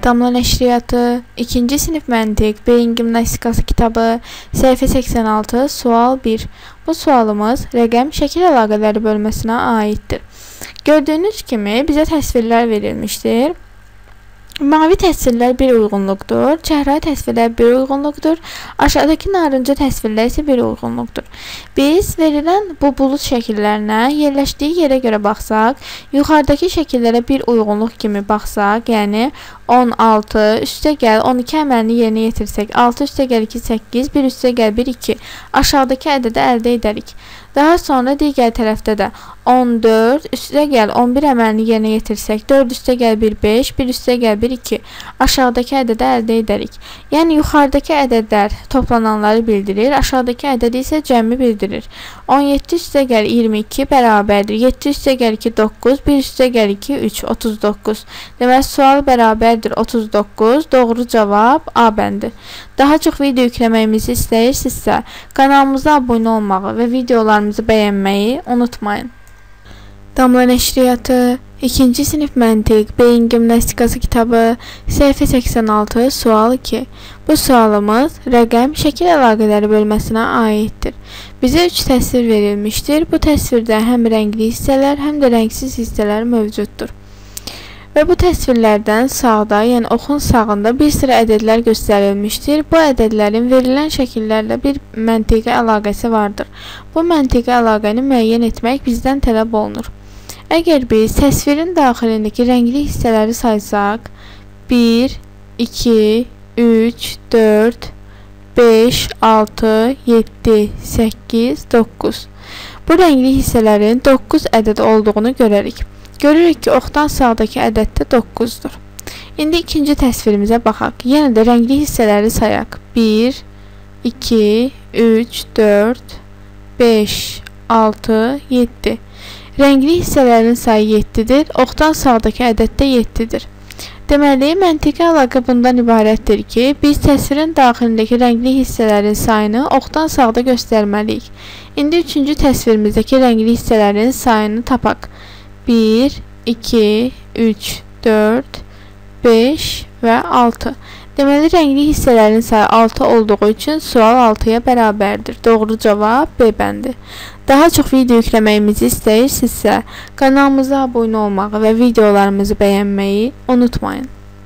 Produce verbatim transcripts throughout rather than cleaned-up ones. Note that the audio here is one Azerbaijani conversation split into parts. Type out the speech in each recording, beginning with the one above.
Damla Nəşriyyatı ikinci sinif Məntiq Beyin Gimnastikası kitabı səhifə səksən altı sual bir. Bu sualımız rəqəm şəkil əlaqələri bölməsinə aiddir. Gördüyünüz kimi bizə təsvirlər verilmişdir. Mavi təsvirlər bir uyğunluqdur, çəhrayı təsvirlər bir uyğunluqdur, aşağıdakı narıncı təsvirlər isə bir uyğunluqdur. Biz verilən bu bulut şəkillərinə yerləşdiyi yerə görə baxsaq, yuxarıdakı şəkillərə bir uyğunluq kimi baxsaq, yəni on altı, üstə gəl on iki əməlini yerinə yetirsək, altı üstə gəl iki, səkkiz, bir üstə gəl bir, iki, aşağıdakı ədədi əldə edərik. Daha sonra digər tərəfdə də on dörd, üstə gəl on bir əməlini yerinə yetirsək, dörd üstə gəl bir, beş, bir üstə gəl bir, iki, aşağıdakı ədədi əldə edərik. Yəni, yuxarıdakı ədədlər toplananları bildirir, aşağıdakı ədədi isə cəmi bildirir. on yeddi üstə gəl iyirmi iki bərabərdir, yeddi üstə gəl iki, doqquz, bir üstə gəl iki, üç, otuz doqquz. Deməli, sual bərabərdir otuz doqquz, doğru cavab A bəndi. Daha çox video yükləməyimizi istəyirsinizsə, kanalımıza abunə olmağı və videolarımızı bəyənməyi unutmayın. Damla Nəşriyyatı ikinci sinif Məntiq Beyin Gimnastikası kitabı səhifə səksən altı sual iki. Bu sualımız rəqəm şəkil əlaqələri bölməsinə aiddir. Bizə üç təsvir verilmişdir. Bu təsvirdə həm rəngli hissələr, həm də rəngsiz hissələr mövcuddur. Və bu təsvirlərdən sağda, yəni oxun sağında bir sıra ədədlər göstərilmişdir. Bu ədədlərin verilən şəkillərlə bir məntiqi əlaqəsi vardır. Bu məntiqi əlaqəni müəyyən etmək bizdən tələb olunur. Əgər biz təsvirin daxilindəki rəngli hissələri saysaq, bir, iki, üç, dörd, beş, altı, yeddi, səkkiz, doqquz. Bu rəngli hissələrin doqquz ədəd olduğunu görərik. Görürük ki, oxdan sağdakı ədəd də doqquzdur. İndi ikinci təsvirimizə baxaq. Yenə də rəngli hissələri sayaq. bir, iki, üç, dörd, beş, altı, yeddi. Rəngli hissələrin sayı yeddidir. Oxdan sağdakı ədəd də yeddidir. Deməli, məntiqi əlaqə bundan ibarətdir ki, biz təsvirin daxilindəki rəngli hissələrin sayını oxdan sağda göstərməliyik. İndi üçüncü təsvirimizdəki rəngli hissələrin sayını tapaq. bir, iki, üç, dörd, beş və altı. Deməli, rəngli hissələrin sayı altı olduğu üçün sual altıya bərabərdir. Doğru cavab B bəndi. Daha çox video yükləməyimizi istəyirsinizsə, kanalımıza abunə olmağı və videolarımızı bəyənməyi unutmayın.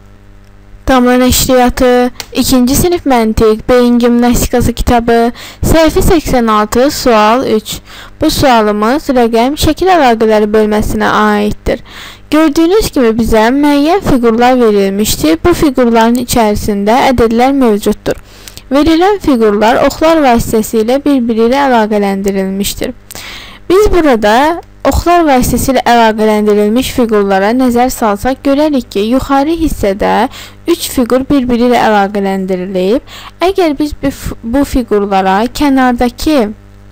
Damla Nəşriyyatı ikinci sinif Məntiq Beyin Gimnastikası kitabı səhifə səksən altı sual üç. Bu sualımız rəqəm şəkil əlaqələri bölməsinə aiddir. Gördüyünüz kimi bizə müəyyən fiqurlar verilmişdir. Bu fiqurların içərisində ədədlər mövcuddur. Verilən fiqurlar oxlar vasitəsilə bir-biri ilə əlaqələndirilmişdir. Biz burada oxlar vasitəsilə əlaqələndirilmiş fiqurlara nəzər salsaq, görərik ki, yuxarı hissədə üç fiqur bir-biri ilə əlaqələndirilib. Əgər biz bu fiqurlara kənardakı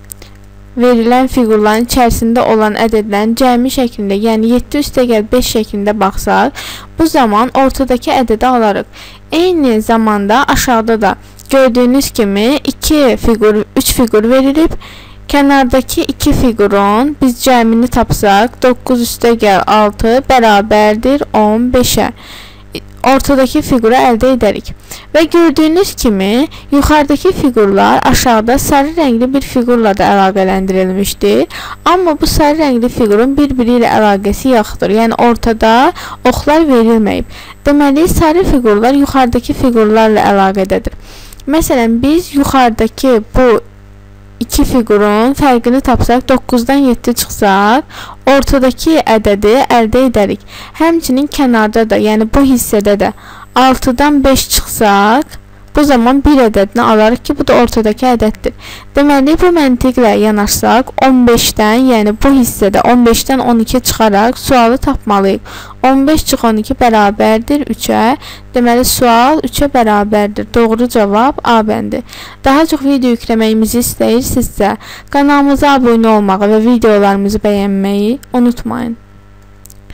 verilən fiqurların içərisində olan ədədlərin cəmi şəklində, yəni yeddi üstə gəl beş şəklində baxsaq, bu zaman ortadakı ədədi alarıq. Eyni zamanda aşağıda da gördüyünüz kimi iki fiqur, üç fiqur verilib. Kənardakı iki fiqurun biz cəmini tapsaq, doqquz üstə gəl altı bərabərdir on beşə. Ortadakı fiquru əldə edərik. Və gördüyünüz kimi, yuxarıdakı fiqurlar aşağıda sarı rəngli bir fiqurla da əlaqələndirilmişdir. Amma bu sarı rəngli fiqurun bir-biri ilə əlaqəsi yoxdur. Yəni, ortada oxlar verilməyib. Deməli, sarı fiqurlar yuxarıdakı fiqurlarla əlaqədədir. Məsələn, biz yuxarıdakı bu iki fiqurun fərqini tapsaq, doqquzdan yeddi çıxsaq, ortadakı ədədi əldə edərik. Həmçinin kənarda da, yəni bu hissədə də altıdan beş çıxsaq, bu zaman bir ədədini alarıq ki, bu da ortadakı ədəddir. Deməli, bu məntiqlə yanaşsaq, on beşdən, yəni bu hissədə on beşdən on iki çıxaraq sualı tapmalıyıq. on beş çıx on iki bərabərdir üçə. Deməli, sual üçə bərabərdir. Doğru cavab A bəndi. Daha çox video yükləməyimizi istəyirsinizsə, kanalımıza abunə olmağı və videolarımızı bəyənməyi unutmayın.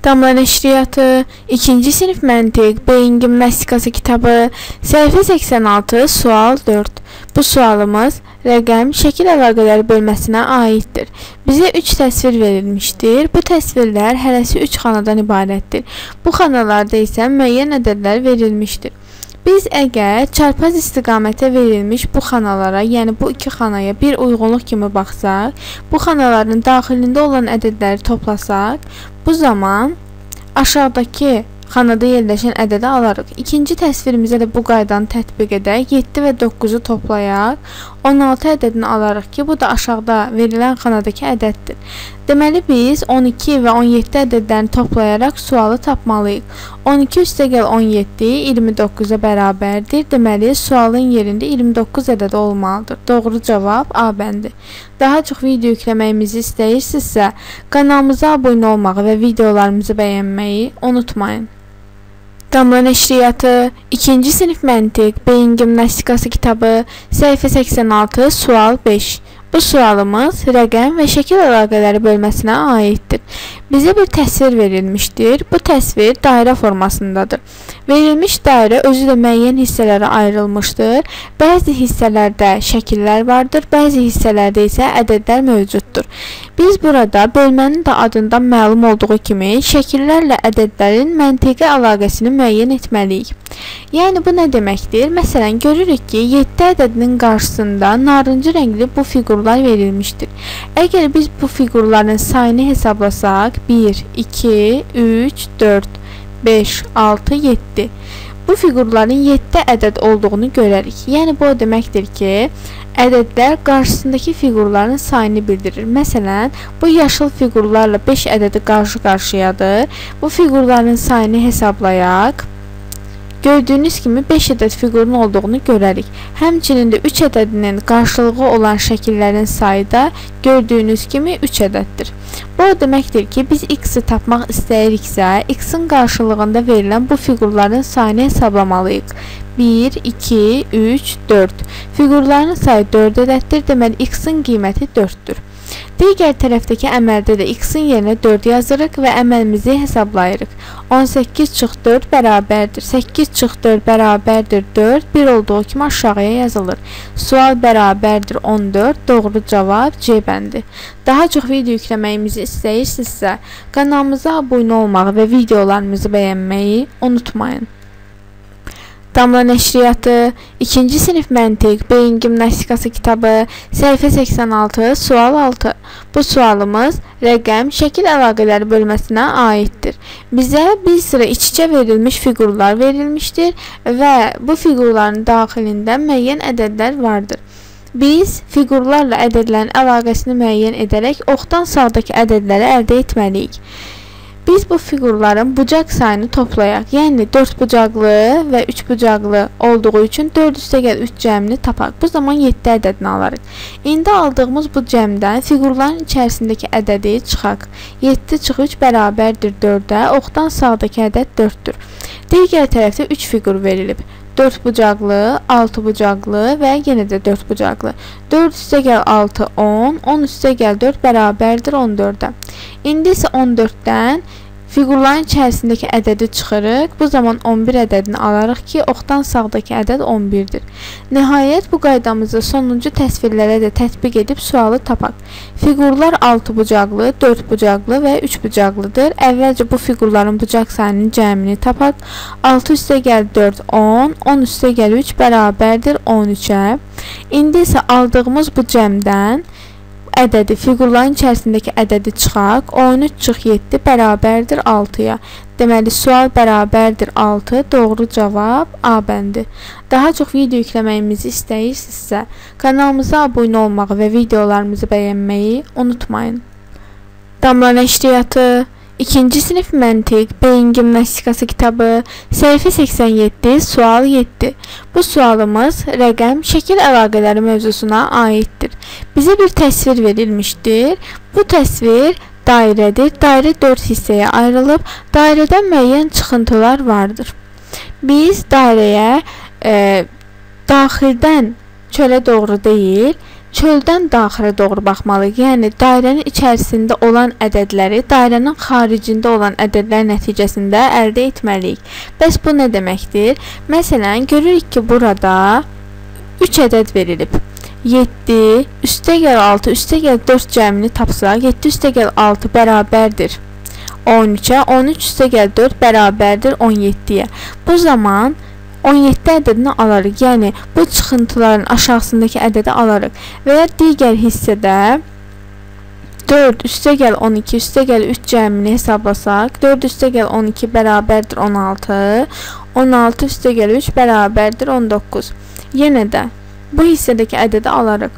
Damla Nəşriyyatı ikinci sinif Məntiq Beyin Gimnastikası kitabı səhifə səksən altı sual dörd. Bu sualımız rəqəm şəkil əlaqələri bölməsinə aiddir. Bizə üç təsvir verilmişdir. Bu təsvirlər hərəsi üç xanadan ibarətdir. Bu xanalarda isə müəyyən ədədlər verilmişdir. Biz əgər çarpaz istiqamətə verilmiş bu xanalara, yəni bu iki xanaya bir uyğunluq kimi baxsaq, bu xanaların daxilində olan ədədləri toplasaq, bu zaman aşağıdakı xanada yerləşən ədədi alarıq. İkinci təsvirimizə də bu qaydanı tətbiq edək. yeddi və doqquzu toplayaq. on altı ədədini alarıq ki, bu da aşağıda verilən xanadakı ədəddir. Deməli, biz on iki və on yeddi ədədlərini toplayaraq sualı tapmalıyıq. on iki üstəgəl on yeddi iyirmi doqquza bərabərdir. Deməli, sualın yerində iyirmi doqquz ədədi olmalıdır. Doğru cavab A bəndi. Daha çox video yükləməyimizi istəyirsinizsə, kanalımıza abunə olmağı və videolarımızı bəyənməyi unutmayın. Damla Nəşriyyatı ikinci sinif Məntiq Beyin Gimnastikası kitabı səhifə səksən altı sual beş. Bu sualımız rəqəm və şəkil əlaqələri bölməsinə aiddir. Bizə bir təsvir verilmişdir. Bu təsvir dairə formasındadır. Verilmiş dairə özü də müəyyən hissələrə ayrılmışdır. Bəzi hissələrdə şəkillər vardır, bəzi hissələrdə isə ədədlər mövcuddur. Biz burada bölmənin də adından məlum olduğu kimi şəkillərlə ədədlərin məntiqi əlaqəsini müəyyən etməliyik. Yəni bu nə deməkdir? Məsələn, görürük ki, yeddi ədədinin qarşısında narıncı rəngli bu fiqurlar verilmişdir. Əgər biz bu fiqurların sayını hesablasaq, bir, iki, üç, dörd, beş, altı, yeddi. Bu fiqurların yeddi ədəd olduğunu görərik. Yəni bu o deməkdir ki, ədədlər qarşısındakı fiqurların sayını bildirir. Məsələn, bu yaşıl fiqurlarla beş ədədi qarşı-qarşıyadır. Bu fiqurların sayını hesablayaq. Gördüyünüz kimi beş ədəd fiqurun olduğunu görərik. Həmçinin də üç ədədinin qarşılığı olan şəkillərin sayı da gördüyünüz kimi üç ədəddir. Bu o deməkdir ki, biz x-i tapmaq istəyiriksə, x-in qarşılığında verilən bu fiqurların sayını hesablamalıyıq. bir, iki, üç, dörd. Fiqurların sayı dörd ədəddir, deməli x-in qiyməti dörddür. Digər tərəfdəki əməldə də x-in yerinə dörd yazırıq və əməlimizi hesablayırıq. on səkkiz çıx dörd bərabərdir. səkkiz çıx dörd bərabərdir dörd. bir olduğu kimi aşağıya yazılır. Sual bərabərdir on dörd. Doğru cavab C bəndi. Daha çox video yükləməyimizi istəyirsinizsə, kanalımıza abunə olmağı və videolarımızı bəyənməyi unutmayın. Damla Nəşriyyatı ikinci sinif Məntiq Beyin Gimnastikası kitabı səhifə səksən altı sual altı. Bu sualımız rəqəm şəkil əlaqələri bölməsinə aiddir. Bizə bir sıra iç-içə verilmiş fiqurlar verilmişdir və bu fiqurların daxilində müəyyən ədədlər vardır. Biz fiqurlarla ədədlərin əlaqəsini müəyyən edərək oxdan sağdakı ədədləri əldə etməliyik. Biz bu fiqurların bucaq sayını toplayaq. Yəni dörd bucaqlı və üç bucaqlı olduğu üçün dörd üstəgəl üç cəmini tapaq. Bu zaman yeddi ədədini alarıq. İndi aldığımız bu cəmdən fiqurların içərisindəki ədədi çıxaq. yeddi çıx üç bərabərdir dördə. Oxdan sağdakı ədəd dörddür. Digər tərəfdə üç fiqur verilib. dörd bucaqlı, altı bucaqlı və yenə də dörd bucaqlı. dörd üstəgəl altı on, on üstəgəl dörd bərabərdir on dördə. İndi isə on dörddən fiqurların içərisindəki ədədi çıxırıq. Bu zaman on bir ədədini alarıq ki, oxdan sağdakı ədəd on birdir. Nəhayət bu qaydamızı sonuncu təsvirlərə də tətbiq edib sualı tapaq. Fiqurlar altı bucaqlı, dörd bucaqlı və üç bucaqlıdır. Əvvəlcə bu fiqurların bucaq sayının cəmini tapaq. altı üstəgəl dörd on, on üstəgəl üç bərabərdir on üçə. İndi isə aldığımız bu cəmdən ədədi, fiqurların içərisindəki ədədi çıxaq. on üç çıx yeddi bərabərdir altıya. Deməli, sual bərabərdir altı. Doğru cavab A bəndi. Daha çox video yükləməyimizi istəyirsinizsə, kanalımıza abunə olmağı və videolarımızı bəyənməyi unutmayın. Damla Nəşriyyatı ikinci sinif Məntiq Beyin Gimnastikası kitabı səhifə səksən yeddi sual yeddi. Bu sualımız rəqəm şəkil əlaqələri mövzusuna aiddir. Bizə bir təsvir verilmişdir. Bu təsvir dairədir. Dairə dörd hissəyə ayrılıb. Dairədən müəyyən çıxıntılar vardır. Biz dairəyə e, daxildən çölə doğru deyil, çöldən daxilə doğru baxmalıyıq. Yəni dairənin içərisində olan ədədləri dairənin xaricində olan ədədlər nəticəsində əldə etməliyik. Bəs bu nə deməkdir? Məsələn, görürük ki, burada üç ədəd verilib. yeddi üstəgəl altı üstəgəl dörd cəmini tapsaq, yeddi üstəgəl altı bərabərdir on üçə, on üç üstəgəl dörd bərabərdir on yeddiyə. Bu zaman on yeddi ədədini alarıq. Yəni bu çıxıntıların aşağısındakı ədədi alarıq. Və ya digər hissədə dörd üstəgəl on iki üstəgəl üç cəmini hesablasaq, dörd üstəgəl on iki bərabərdir on altı, on altı üstəgəl üç bərabərdir on doqquz. Yenə də bu hissədəki ədədi alarıq.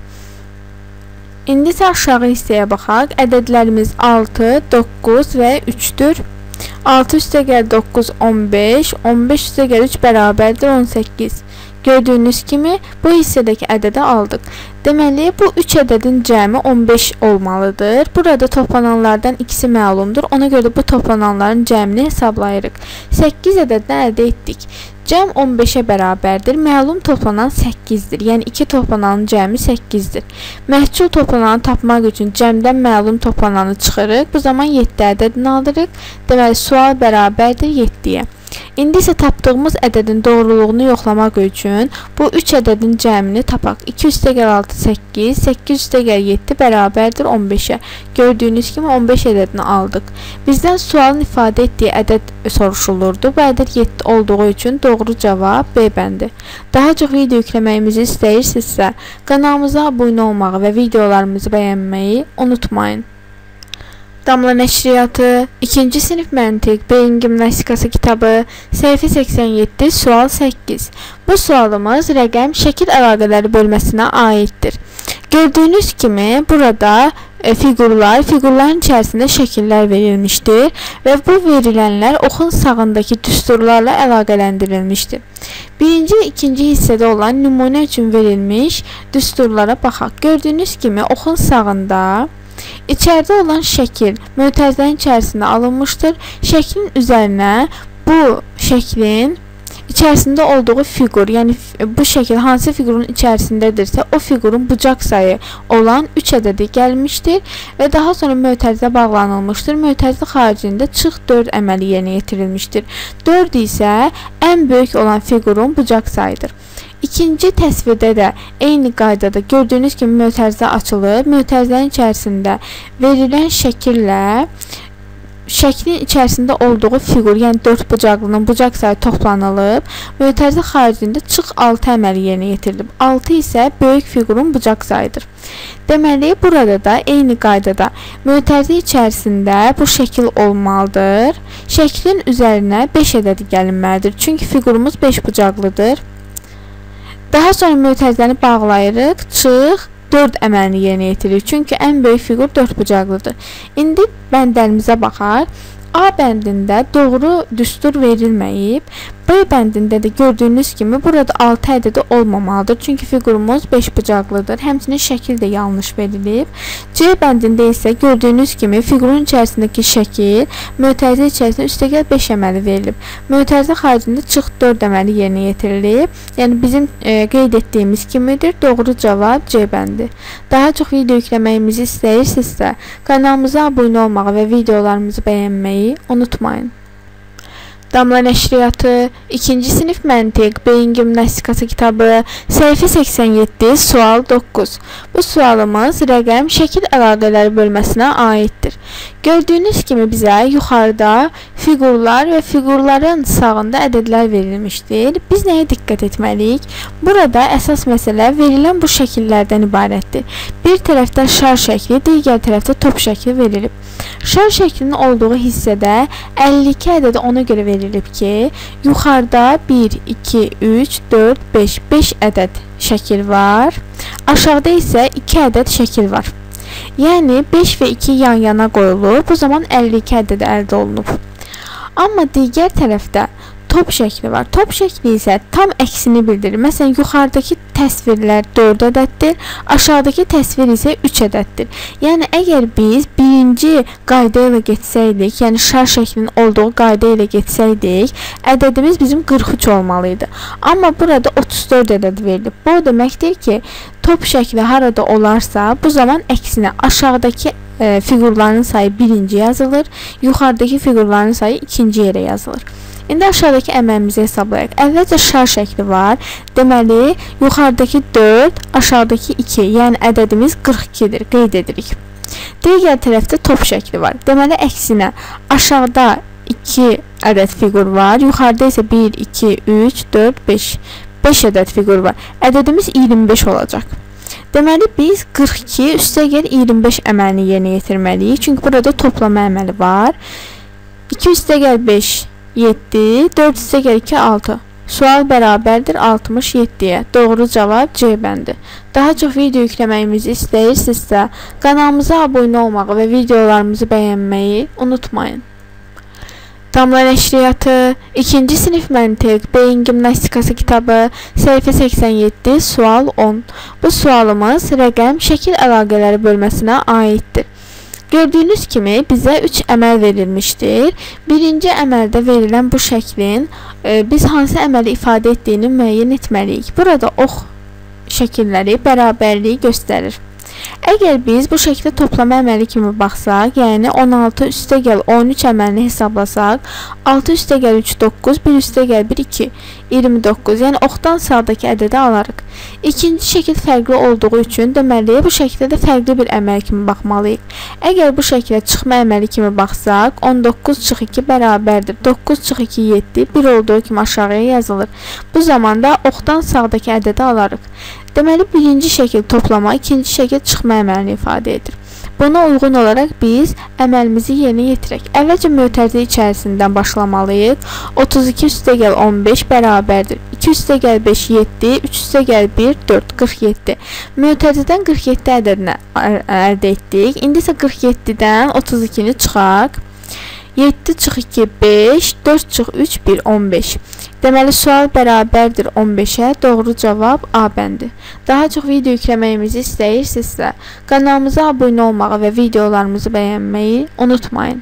İndi isə aşağı hissəyə baxaq. Ədədlərimiz altı, doqquz və üçdür. altı üstəgəl doqquz on beş, on beş üstəgəl üç bərabərdir on səkkiz. Gördüyünüz kimi bu hissədəki ədədi aldıq. Deməli, bu üç ədədin cəmi on beş olmalıdır. Burada toplananlardan ikisi məlumdur. Ona görə bu toplananların cəmini hesablayırıq. səkkiz ədədini əldə etdik. Cəm on beşə bərabərdir. Məlum toplanan səkkizdir. Yəni iki toplananın cəmi səkkizdir. Məhsul toplananı tapmaq üçün cəmdən məlum toplananı çıxırıq. Bu zaman yeddi ədədini alırıq. Deməli, sual bərabərdir yeddiyə. İndi isə tapdığımız ədədin doğruluğunu yoxlamaq üçün bu üç ədədin cəmini tapaq. iki üstəgəl altı səkkiz, səkkiz üstəgəl yeddi bərabərdir on beşə. Gördüyünüz kimi on beş ədədini aldıq. Bizdən sualın ifadə etdiyi ədəd soruşulurdu. Bu ədəd yeddi olduğu üçün doğru cavab B bəndi. Daha çox video yükləməyimizi istəyirsinizsə, kanalımıza abunə olmağı və videolarımızı bəyənməyi unutmayın. Damla Nəşriyyatı, ikinci sinif məntiq, beyin gimnastikası kitabı, səhifə səksən yeddi, sual səkkiz. Bu sualımız rəqəm şəkil əlaqələri bölməsinə aiddir. Gördüyünüz kimi burada e, figurlar, figurların içərisində şəkillər verilmişdir və bu verilənlər oxun sağındakı düsturlarla əlaqələndirilmişdir. Birinci və ikinci hissədə olan nümunə üçün verilmiş düsturlara baxaq. Gördüyünüz kimi oxun sağında İçəridə olan şəkil mötərizənin içərisində alınmışdır. Şəklin üzərinə bu şəklin içərisində olduğu fiqur, yəni bu şəkil hansı fiqurun içərisindədirsə, o fiqurun bucaq sayı olan üç ədədi gəlmişdir və daha sonra mötərizə bağlanılmışdır. Mötərizə xaricində çıx dörd əməli yerinə yetirilmişdir. dörd isə ən böyük olan fiqurun bucaq sayıdır. İkinci təsvirdə də eyni qaydada gördüyünüz kimi mötərizə açılıb, mötərizənin içərisində verilən şəkillə şəklin içərisində olduğu fiqur, yəni dörd bucaqlının bucaq sayı toplanılıb, mötərizə xaricində çıx altı əməli yerinə yetirilib. altı isə böyük fiqurun bucaq sayıdır. Deməli, burada da eyni qaydada mötərizə içərisində bu şəkil olmalıdır. Şəklin üzərinə beş ədədi gəlinməlidir. Çünki fiqurumuz beş bucaqlıdır. Daha sonra mötərizəni bağlayırıq, çıx dörd əməlini yerinə yetiririk. Çünki ən böyük fiqur dörd bucaqlıdır. İndi bəndlərimizə baxaq. A bəndində doğru düstur verilməyib. B bəndində də gördüyünüz kimi burada altı ədədi olmamalıdır. Çünki fiqurumuz beş bucaqlıdır. Həmçinin şəkil də yanlış verilib. C bəndində isə gördüyünüz kimi fiqurun içərisindəki şəkil mötərizə içərisində üstəgəl beş əməli verilib. Mötərizə xaricində çıx dörd əməli yerinə yetirilib. Yəni bizim e, qeyd etdiyimiz kimidir. Doğru cavab C bəndi. Daha çox video yükləməyimizi istəyirsinizsə, kanalımıza abunə olmağı və videolarımızı bəyənməyi unutmayın. Damla Nəşriyyatı, ikinci sinif məntiq, beyin gimnastikası kitabı, səhifə səksən yeddi, sual doqquz. Bu sualımız rəqəm şəkil əlaqələri bölməsinə aiddir. Gördüyünüz kimi bizə yuxarıda fiqurlar və fiqurların sağında ədədlər verilmişdir. Biz nəyə diqqət etməliyik? Burada əsas məsələ verilən bu şəkillərdən ibarətdir. Bir tərəfdə şar şəkli, digər tərəfdə top şəkli verilib. Şar şəklinin olduğu hissədə əlli iki ədədi ona görə verilib ki, yuxarıda bir, iki, üç, dörd, beş, beş ədəd şəkil var. Aşağıda isə iki ədəd şəkil var. Yəni beş və iki yan-yana qoyulur. Bu zaman əlli iki ədədi əldə olunub. Amma digər tərəfdə top şəkli var. Top şəkli isə tam əksini bildirir. Məsələn, yuxarıdakı təsvirlər dörd ədəddir, aşağıdakı təsvir isə üç ədəddir. Yəni əgər biz birinci qayda ilə getsəydik, yəni şar şəklinin olduğu qayda ilə getsəydik, ədədimiz bizim qırx üç olmalıydı. Amma burada otuz dörd ədəd verilib. Bu deməkdir ki, top şəkli harada olarsa, bu zaman əksinə aşağıdakı e, fiqurların sayı birinci yazılır, yuxarıdakı fiqurların sayı ikinci yerə yazılır. İndi aşağıdakı əməlimizi hesablayaq. Əvvəlcə şar şəkli var. Deməli, yuxarıdakı dörd, aşağıdakı iki, yəni ədədimiz qırx ikidir, qeyd edirik. Digər tərəfdə top şəkli var. Deməli, əksinə aşağıda iki ədəd fiqur var, yuxarıda isə bir, iki, üç, dörd, beş. beş ədəd fiqur var. Ədədimiz iyirmi beş olacaq. Deməli, biz qırx iki üstə gəl iyirmi beş əməlini yerinə yetirməliyik. Çünki burada toplama əməli var. iki üstə gəl beş, yeddi, dörd üstə gəl iki, altı. Sual bərabərdir altmış yeddiyə. Doğru cavab C bəndi. Daha çox video yükləməyimizi istəyirsinizsə, kanalımıza abunə olmağı və videolarımızı bəyənməyi unutmayın. Damla nəşriyyatı, ikinci sinif məntiq, beyin gimnastikası kitabı, səhifə səksən yeddi, sual on. Bu sualımız rəqəm şəkil əlaqələri bölməsinə aiddir. Gördüyünüz kimi bizə üç əməl verilmişdir. Birinci əməldə verilən bu şəklin e, biz hansı əməli ifadə etdiyini müəyyən etməliyik. Burada ox şəkilləri bərabərliyi göstərir. Əgər biz bu şəkildə toplama əməli kimi baxsaq, yəni on altı üstə gəl on üç əməlini hesablasaq, altı üstə gəl üç, doqquz, bir üstə gəl bir, iki, iyirmi doqquz. Yəni oxdan sağdakı ədədi alarıq. İkinci şəkil fərqli olduğu üçün deməli bu şəkildə də fərqli bir əməl kimi baxmalıyıq. Əgər bu şəklə çıxma əməli kimi baxsaq, on doqquz çıx iki bərabərdir. doqquz çıx iki, yeddi, bir olduğu kimi aşağıya yazılır. Bu zamanda oxdan sağdakı ədədi alarıq. Deməli, birinci şəkil toplama, ikinci şəkil çıxma əməlini ifadə edir. Buna uyğun olaraq biz əməlimizi yerinə yetirək. Əvvəlcə mötərizə içərisindən başlamalıyıq. otuz iki üstə gəl on beş bərabərdir. iki üstə gəl beş, yeddi, üç üstə gəl bir, dörd, qırx yeddi. Mötərizədən qırx yeddi ədədini əldə etdik. İndi isə qırx yeddidən otuz ikini çıxaq. yeddi çıx iki, beş, dörd çıx üç, bir, on beş. Deməli, sual bərabərdir on beşə, doğru cavab A bəndi. Daha çox video yükləməyimizi istəyirsinizsə, kanalımıza abunə olmağı və videolarımızı bəyənməyi unutmayın.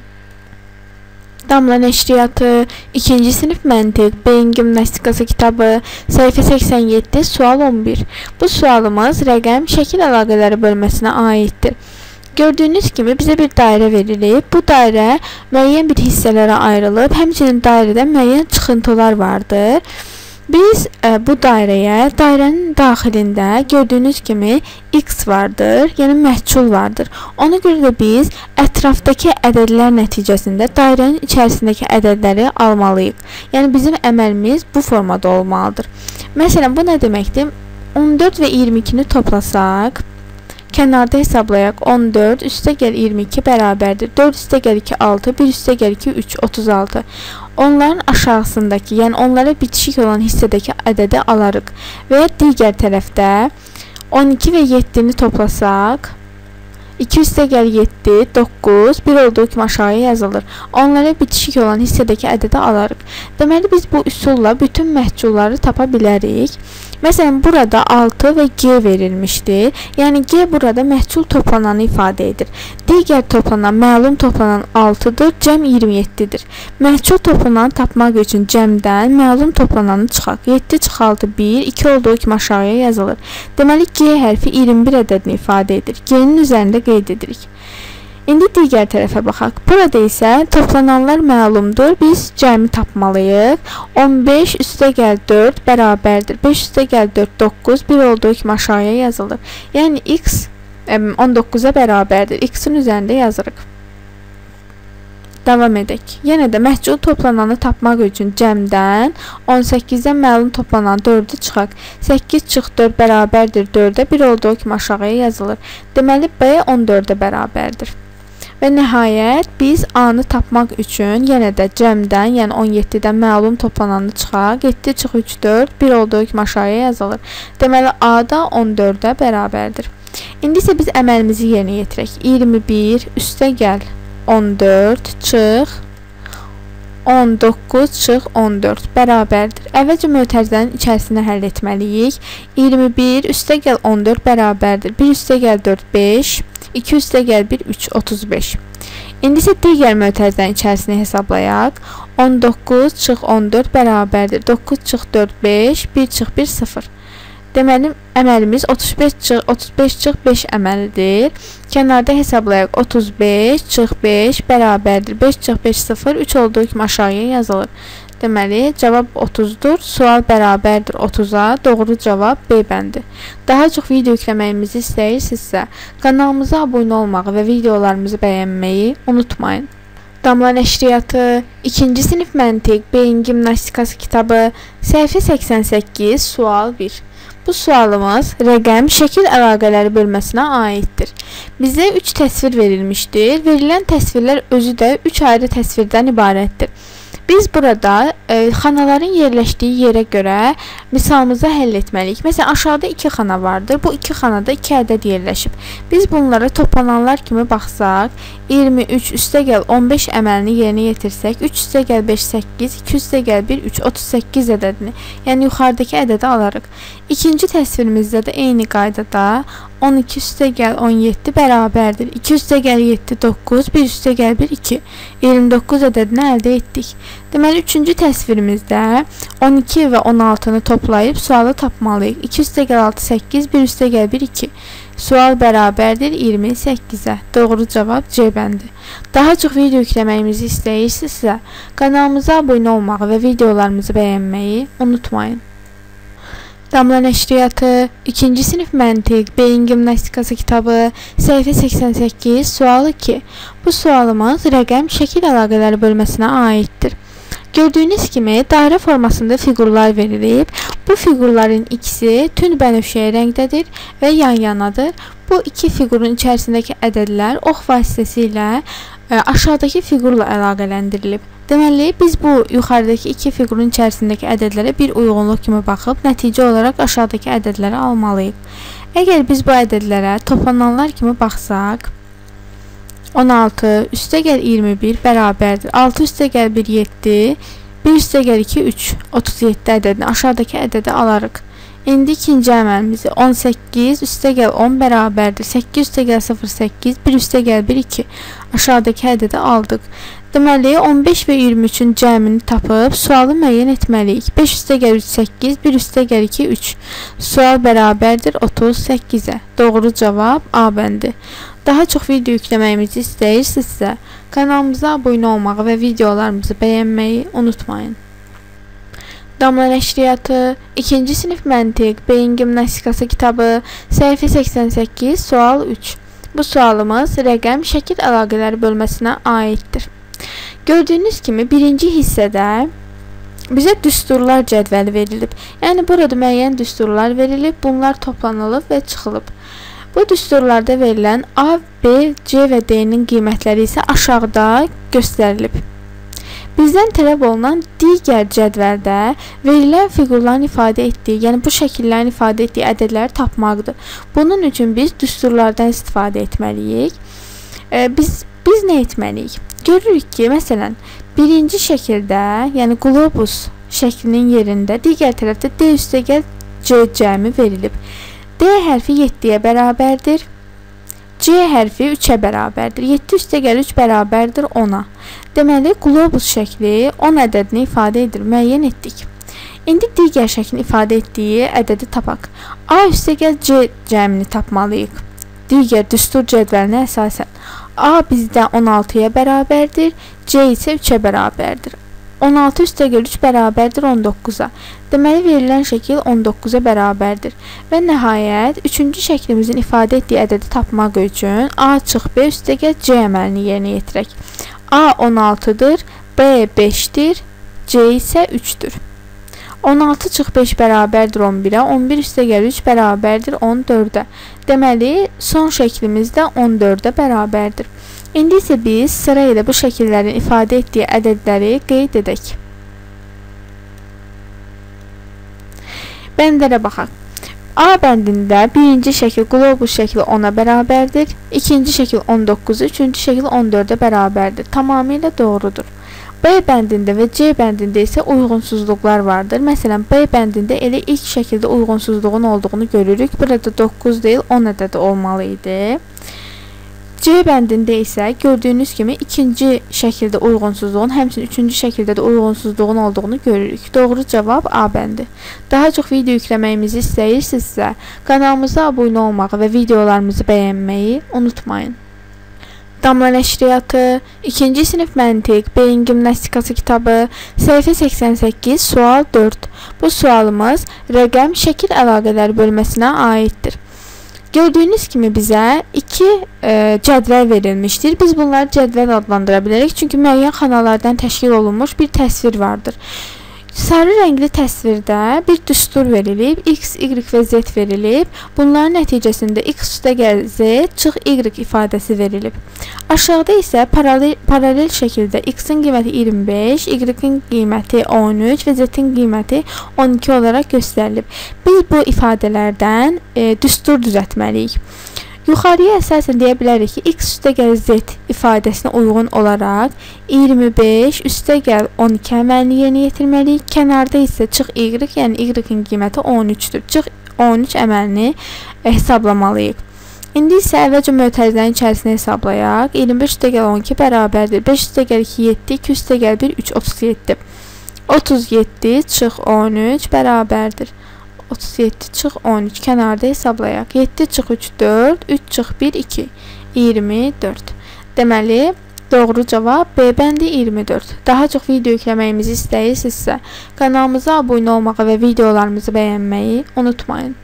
Damla nəşriyyatı, ikinci sinif məntiq, beyin gimnastikası kitabı, səhifə səksən yeddi, sual on bir. Bu sualımız rəqəm şəkil əlaqələri bölməsinə aiddir. Gördüyünüz kimi bizə bir dairə verilib. Bu dairə müəyyən bir hissələrə ayrılıb. Həmçinin dairədə müəyyən çıxıntılar vardır. Biz e, bu dairəyə, dairənin daxilində gördüyünüz kimi x vardır, yəni məhsul vardır. Ona görə də biz ətrafdakı ədədlər nəticəsində dairənin içərisindəki ədədləri almalıyıq. Yəni bizim əməlimiz bu formada olmalıdır. Məsələn, bu nə deməkdir? on dörd və iyirmi ikini toplasaq, kənarda hesablayaq. on dörd üstə gəl iyirmi iki bərabərdir. dörd üstə gəl iki, altı, bir üstə gəl iki, üç, otuz altı. Onların aşağısındakı, yəni onlara bitişik olan hissədəki ədədi alarıq. Və digər tərəfdə on iki və yeddini toplasaq, iki üstə gəl yeddi, doqquz, bir olduğu kimi aşağıya yazılır. Onlara bitişik olan hissədəki ədədi alarıq. Deməli, biz bu üsulla bütün məhculları tapa bilərik. Məsələn, burada altı və G verilmişdir. Yəni, G burada məhsul toplananı ifadə edir. Digər toplanan, məlum toplanan altıdır, cəm iyirmi yeddidir. Məhsul toplananı tapmaq üçün cəmdən məlum toplananı çıxaq. yeddi çıx altı, bir, iki olduğu kimi aşağıya yazılır. Deməli, G hərfi iyirmi bir ədədini ifadə edir. G-nin üzərində qeyd edirik. İndi digər tərəfə baxaq. Burada isə toplananlar məlumdur. Biz cəmi tapmalıyıq. on beş üstə gəl dörd bərabərdir. beş üstə gəl dörd, doqquz, bir olduğu kimi aşağıya yazılır. Yəni, x on doqquza bərabərdir. X-in üzərində yazırıq. Davam edək. Yenə də məhsul toplananı tapmaq üçün cəmdən on səkkizdən məlum toplanan dördü çıxaq. səkkiz çıx dörd bərabərdir dördə, bir olduğu kimi aşağıya yazılır. Deməli, B on dördə bərabərdir. Və nəhayət, biz A-nı tapmaq üçün yenə də cəmdən, yəni on yeddidən məlum toplananı çıxaq. yeddi çıx üç, dörd, bir olduğu kimi aşağıya yazılır. Deməli, A da on dördə bərabərdir. İndi isə biz əməlimizi yerinə yetirək. iyirmi bir üstə gəl on dörd çıx on doqquz çıx on dörd bərabərdir. Əvvəlcə mötərizənin içərisini həll etməliyik. iyirmi bir üstəgəl on dörd bərabərdir. bir üstəgəl dörd beş, iki üstəgəl bir üç, otuz beş. İndi isə digər mötərizənin içərisini hesablayaq. on doqquz çıx on dörd bərabərdir. doqquz çıx dörd beş, bir çıx bir sıfır. Deməli, əməlimiz otuz beş çıx otuz beş çıx beş əməlidir. Kənarda hesablayaq. otuz beş çıx beş bərabərdir. beş çıx beş sıfır, üç olduğu kimi aşağıya yazılır. Deməli, cavab otuzdur. Sual bərabərdir otuza. Doğru cavab B bəndi. Daha çox video yükləməyimizi istəyirsinizsə, kanalımıza abunə olmağı və videolarımızı bəyənməyi unutmayın. Damla nəşriyyatı, ikinci sinif məntiq, beyin gimnastikası kitabı, səhifə səksən səkkiz, sual bir. Bu sualımız rəqəm şəkil əlaqələri bölməsinə aiddir. Bizə üç təsvir verilmişdir. Verilən təsvirlər özü də üç ayrı təsvirdən ibarətdir. Biz burada e, xanaların yerləşdiyi yerə görə misalımızı həll etməliyik. Məsələn, aşağıda iki xana vardır. Bu iki xanada iki ədəd yerləşib. Biz bunlara toplananlar kimi baxsaq, iyirmi üç üstəgəl on beş əməlini yerinə yetirsək, üç üstəgəl beş, səkkiz, iki üstəgəl bir, üç, otuz səkkiz ədədini, yəni yuxarıdakı ədədi alarıq. İkinci təsvirimizdə də eyni qaydada on iki üstəgəl on yeddi bərabərdir. iki üstəgəl yeddi, doqquz, bir üstəgəl bir, iki. iyirmi doqquz ədədini əldə etdik. Deməli, üçüncü təsvirimizdə on iki və on altını toplayıb sualı tapmalıyıq. iki üstəgəl altı, səkkiz, bir üstəgəl bir, iki. Sual bərabərdir iyirmi səkkizə. Doğru cavab C bəndi. Daha çox video yükləməyimizi istəyirsinizsə, kanalımıza abunə olmağı və videolarımızı bəyənməyi unutmayın. Damla nəşriyyatı, ikinci sinif məntiq, beyin gimnastikası kitabı, səhifə səksən səkkiz, sual iki. Bu sualımız rəqəm şəkil əlaqələri bölməsinə aiddir. Gördüyünüz kimi dairə formasında fiqurlar verilib. Bu fiqurların ikisi tünd bənövşəyi rəngdədir və yan-yanadır. Bu iki fiqurun içərisindəki ədədlər ox vasitəsilə e, aşağıdakı fiqurla əlaqələndirilib. Deməli, biz bu yuxarıdakı iki fiqurun içərisindəki ədədlərə bir uyğunluq kimi baxıb, nəticə olaraq aşağıdakı ədədləri almalıyıq. Əgər biz bu ədədlərə toplananlar kimi baxsaq, on altı üstəgəl iyirmi bir bərabərdir. altı üstəgəl bir, yeddi, bir üstəgəl iki, üç, otuz yeddi ədədini aşağıdakı ədədi alarıq. İndi ikinci əməlimizi on səkkiz üstəgəl on bərabərdir. səkkiz üstəgəl sıfır, səkkiz, bir üstəgəl bir, iki. Aşağıdakı ədədi aldıq. Deməli, on beş və iyirmi üçün cəmini tapıb sualı müəyyən etməliyik. beş üstəgəl üç, səkkiz, bir üstəgəl iki, üç. Sual bərabərdir otuz səkkizə. Doğru cavab A bəndi. Daha çox video yükləməyimizi istəyirsinizsə, kanalımıza abunə olmağı və videolarımızı bəyənməyi unutmayın. Damla nəşriyyatı, ikinci sinif məntiq, beyin gimnastikası kitabı, səhifə səksən səkkiz, sual üç. Bu sualımız rəqəm şəkil əlaqələri bölməsinə aiddir. Gördüyünüz kimi birinci hissədə bizə düsturlar cədvəli verilib. Yəni burada müəyyən düsturlar verilib, bunlar toplanılıb və çıxılıb. Bu düsturlarda verilən A, B, C və D-nin qiymətləri isə aşağıda göstərilib. Bizdən tələb olunan digər cədvəldə verilən fiqurların ifadə etdiyi, yəni bu şəkillərin ifadə etdiyi ədədləri tapmaqdır. Bunun üçün biz düsturlardan istifadə etməliyik. E, biz, biz nə etməliyik? Görürük ki, məsələn, birinci şəkildə, yəni qlobus şəklinin yerində digər tərəfdə D üstəgəl C cəmi verilib. D hərfi yeddiyə bərabərdir. C hərfi üçə bərabərdir. yeddi üstəgəl üç bərabərdir ona. Deməli, qlobus şəkli on ədədini ifadə edir, müəyyən etdik. İndi digər şəklin ifadə etdiyi ədədi tapaq. A üstəgəl C cəmini tapmalıyıq. Digər düstur cədvəlinə əsasən. A bizdə on altıya bərabərdir, C isə üçə bərabərdir. on altı üstəgəl üç bərabərdir on doqquza. Deməli, verilən şəkil on doqquza bərabərdir. Və nəhayət, üçüncü şəklimizin ifadə etdiyi ədədi tapmaq üçün A çıx B üstəgəl C əməlini yerinə yetirək. A on altıdır, B beşdir, C isə üçdür. on altı çıx beş bərabərdir on birə, on bir üstəgəl üç bərabərdir on dördə. Deməli, son şəklimiz də on dördə bərabərdir. İndi isə biz sıra ilə bu şəkillərin ifadə etdiyi ədədləri qeyd edək. Bəndlərə baxaq. A bəndində birinci şəkil qlobus şəkli ona bərabərdir, ikinci şəkil on doqquza, üçüncü şəkil on dördə bərabərdir. Tamamilə doğrudur. B bəndində və C bəndində isə uyğunsuzluqlar vardır. Məsələn, B bəndində elə ilk şəkildə uyğunsuzluğun olduğunu görürük. Burada doqquz deyil, on ədədi olmalı idi. C bəndində isə gördüyünüz kimi ikinci şəkildə uyğunsuzluğun, həmçinin üçüncü şəkildə də uyğunsuzluğun olduğunu görürük. Doğru cavab A bəndi. Daha çox video yükləməyimizi istəyirsinizsə, kanalımıza abunə olmağı və videolarımızı bəyənməyi unutmayın. Damla nəşriyyatı, ikinci sinif məntiq, beyin gimnastikası kitabı, səhifə səksən səkkiz, sual dörd. Bu sualımız rəqəm şəkil əlaqələri bölməsinə aiddir. Gördüyünüz kimi bizə iki e, cədvəl verilmişdir. Biz bunları cədvəl adlandıra bilərik. Çünki müəyyən xanalardan təşkil olunmuş bir təsvir vardır. Sarı rəngli təsvirdə bir düstur verilib, x, y və z verilib. Bunların nəticəsində x üstəgəl z çıx y ifadəsi verilib. Aşağıda isə paralel, paralel şəkildə x-in qiyməti iyirmi beş, y-in qiyməti on üç və z-in qiyməti on iki olaraq göstərilib. Biz bu ifadələrdən e, düstur düzəltməliyik. Yuxarıya əsasən deyə bilərik ki, x üstəgəl z ifadəsinə uyğun olaraq iyirmi beş üstəgəl on iki əməlini yerinə yetirməliyik. Kənarda isə çıx y, yəni y-in qiyməti on üçdür. Çıx on üç əməlini hesablamalıyıq. İndi isə əvvəlcə mötərizələrin içərisini hesablayaq. iyirmi beş üstəgəl on iki bərabərdir. beş üstəgəl iki, yeddi, iki üstəgəl bir, üç, otuz yeddi. otuz yeddi çıx on üç bərabərdir. otuz yeddi çıx on üç kənarda hesablayaq. yeddi çıx üç, dörd, üç çıx bir, iki. iyirmi dörd. Deməli, doğru cavab B bəndi iyirmi dörd. Daha çox video yükləməyimizi istəyirsinizsə, kanalımıza abunə olmağı və videolarımızı bəyənməyi unutmayın.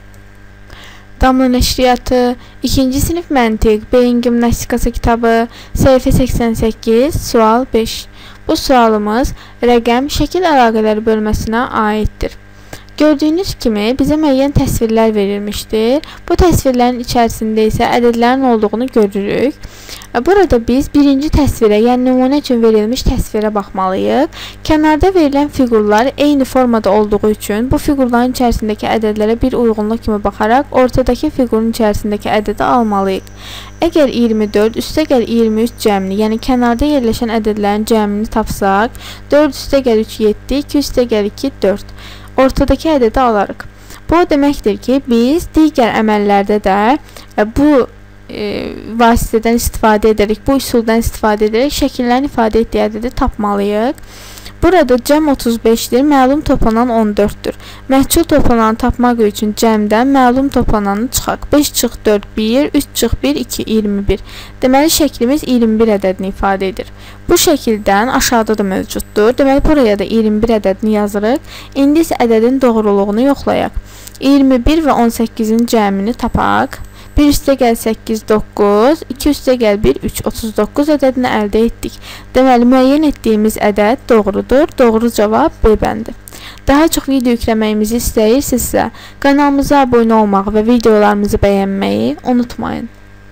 Damla nəşriyyatı, ikinci sinif məntiq, beyin gimnastikası kitabı, səhifə səksən səkkiz, sual beş. Bu sualımız rəqəm şəkil əlaqələri bölməsinə aiddir. Gördüyünüz kimi bizə müəyyən təsvirlər verilmişdir. Bu təsvirlərin içərisində isə ədədlərin olduğunu görürük. Burada biz birinci təsvirə, yəni nümunə üçün verilmiş təsvirə baxmalıyıq. Kənarda verilən fiqurlar eyni formada olduğu üçün bu fiqurların içərisindəki ədədlərə bir uyğunluq kimi baxaraq ortadakı fiqurun içərisindəki ədədi almalıyıq. Əgər iyirmi dörd üstəgəl iyirmi üç cəmini, yəni kənarda yerləşən ədədlərin cəmini tapsaq, dörd üstəgəl üç, yeddi, iki üstəgəl iki, dörd. Ortadakı ədədi alarıq. Bu deməkdir ki, biz digər əməllərdə də bu e, vasitədən istifadə edərək, bu üsuldan istifadə edərək şəkillərin ifadə etdiyi ədədi tapmalıyıq. Burada cəm otuz beşdir, məlum toplanan on dörddür. Məhsul toplananı tapmaq üçün cəmdən məlum toplananı çıxaq. beş çıx dörd, bir, üç çıx bir, iki, iyirmi bir. Deməli, şəklimiz iyirmi bir ədədini ifadə edir. Bu şəkildən aşağıda da mövcuddur. Deməli, buraya da iyirmi bir ədədini yazırıq. İndi isə ədədin doğruluğunu yoxlayaq. iyirmi bir və on səkkizin cəmini tapaq. bir üstəgəl səkkiz, doqquz, iki üstəgəl bir, üç, otuz doqquz ədədini əldə etdik. Deməli, müəyyən etdiyimiz ədəd doğrudur. Doğru cavab B bəndi. Daha çox video yükləməyimizi istəyirsinizsə, kanalımıza abunə olmağı və videolarımızı bəyənməyi unutmayın.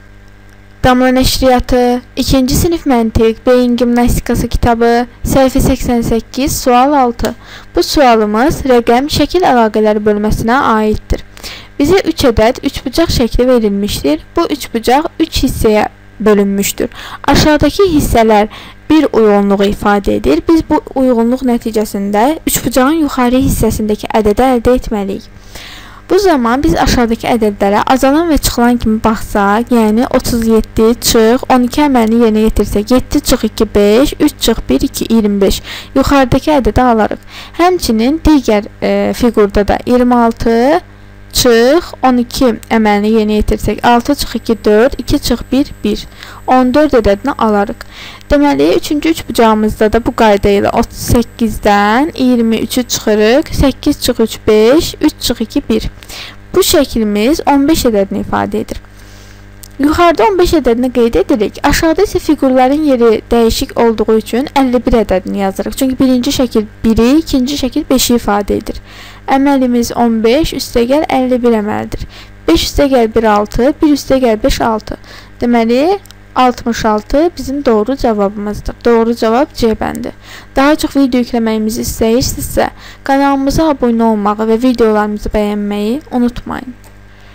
Damla nəşriyyatı, ikinci sinif məntiq, beyin gimnastikası kitabı, səhifə səksən səkkiz, sual altı. Bu sualımız rəqəm şəkil əlaqələri bölməsinə aiddir. Bizə üç ədəd üçbucaq şəkli verilmişdir. Bu üçbucaq üç hissəyə bölünmüşdür. Aşağıdakı hissələr bir uyğunluğu ifadə edir. Biz bu uyğunluq nəticəsində üçbucağın yuxarı hissəsindəki ədədi əldə etməliyik. Bu zaman biz aşağıdakı ədədlərə azalan və çıxılan kimi baxsaq, yəni otuz yeddi çıx on iki əməlini yerinə yetirsək, yeddi çıx iki, beş, üç çıx bir, iki, iyirmi beş. Yuxarıdakı ədədi alarıq. Həmçinin digər e, fiqurda da iyirmi altı çıx on iki əməlini yerinə yetirsək, altı çıx iki, dörd, iki çıx bir, bir. on dörd ədədini alarıq. Deməli, üçüncü üçbucağımızda da bu qayda ilə otuz səkkizdən iyirmi üçü çıxırıq, səkkiz çıx üç, beş, üç çıx iki, bir. Bu şəklimiz on beş ədədini ifadə edir. Yuxarıda on beş ədədini qeyd edirik. Aşağıda isə fiqurların yeri dəyişik olduğu üçün əlli bir ədədini yazırıq. Çünki birinci şəkil biri, ikinci şəkil beşi ifadə edir. Əməlimiz on beş üstəgəl əlli bir əməldir. beş üstəgəl bir, altı, bir üstəgəl beş, altı. Deməli, altmış altı bizim doğru cavabımızdır. Doğru cavab C bəndi. Daha çox video yükləməyimizi istəyirsinizsə, kanalımıza abunə olmağı və videolarımızı bəyənməyi unutmayın.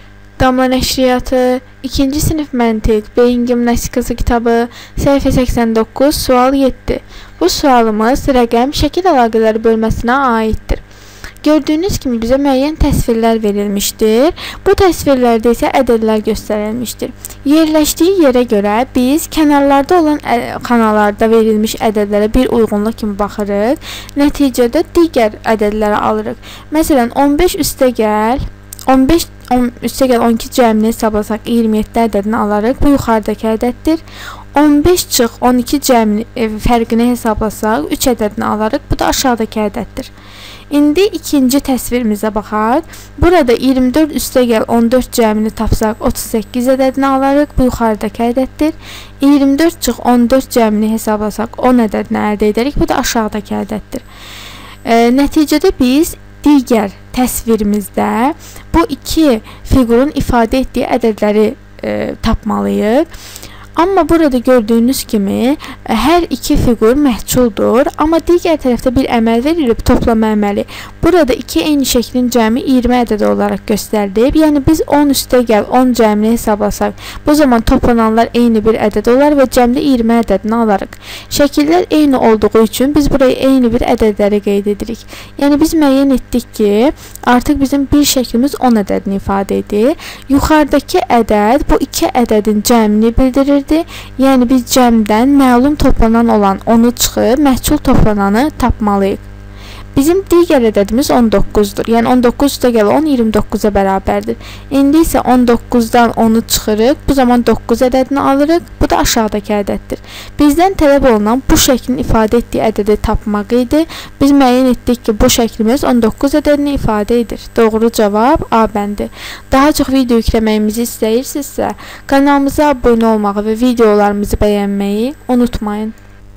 Damla Nəşriyyatı ikinci sinif Məntiq Beyin Gimnastikası kitabı səhifə səksən doqquz, sual yeddi. Bu sualımız rəqəm şəkil əlaqələri bölməsinə aiddir. Gördüyünüz kimi bizə müəyyən təsvirlər verilmişdir. Bu təsvirlərdə isə ədədlər göstərilmişdir. Yerləşdiyi yerə görə biz kənarlarda olan kanallarda verilmiş ədədlərə bir uyğunluq kimi baxırıq. Nəticədə digər ədədləri alırıq. Məsələn, on beş üstə gəl on beş üstə gəl on iki cəmini hesablasaq iyirmi yeddi ədədini alarıq. Bu yuxarıdakı ədəddir. on beş çıx on iki cəmini e, fərqini hesablasaq üç ədədini alarıq. Bu da aşağıdakı ədəddir. İndi ikinci təsvirimizə baxaq. Burada iyirmi dörd üstə gəl on dörd cəmini tapsaq otuz səkkiz ədədini alarıq. Bu yuxarıdakı ədəddir. iyirmi dörd çıx on dörd cəmini hesablasaq on ədədini əldə edərik. Bu da aşağıdakı ədəddir. E, nəticədə biz digər təsvirimizdə bu iki fiqurun ifadə etdiyi ədədləri e, tapmalıyıq. Amma burada gördüyünüz kimi hər iki fiqur məhculdur. Amma digər tərəfdə bir əməl verilib, toplama əməli. Burada iki eyni şəklin cəmi iyirmi ədədi olaraq göstərilib. Yəni biz on üstə gəl on cəmini hesablasaq, bu zaman toplananlar eyni bir ədəd olar və cəmdə iyirmi ədədini alarıq. Şəkillər eyni olduğu üçün biz buraya eyni bir ədədləri qeyd edirik. Yəni biz müəyyən etdik ki, artıq bizim bir şəklimiz on ədədini ifadə edir. Yuxarıdakı ədəd bu iki ədədin cəmini bildirir. Yəni biz cəmdən məlum toplanan olan onu çıxıb məhcul toplananı tapmalıyıq. Bizim digər ədədimiz on doqquzdur. Yəni on doqquz üstə gəl on iyirmi doqquza bərabərdir. İndi isə on doqquzdan onu çıxırıq. Bu zaman doqquz ədədini alırıq. Bu da aşağıdakı ədəddir. Bizdən tələb olunan bu şəklin ifadə etdiyi ədədi tapmaq idi. Biz müəyyən etdik ki, bu şəklimiz on doqquz ədədini ifadə edir. Doğru cavab A bəndi. Daha çox video yükləməyimizi istəyirsinizsə, kanalımıza abunə olmağı və videolarımızı bəyənməyi unutmayın.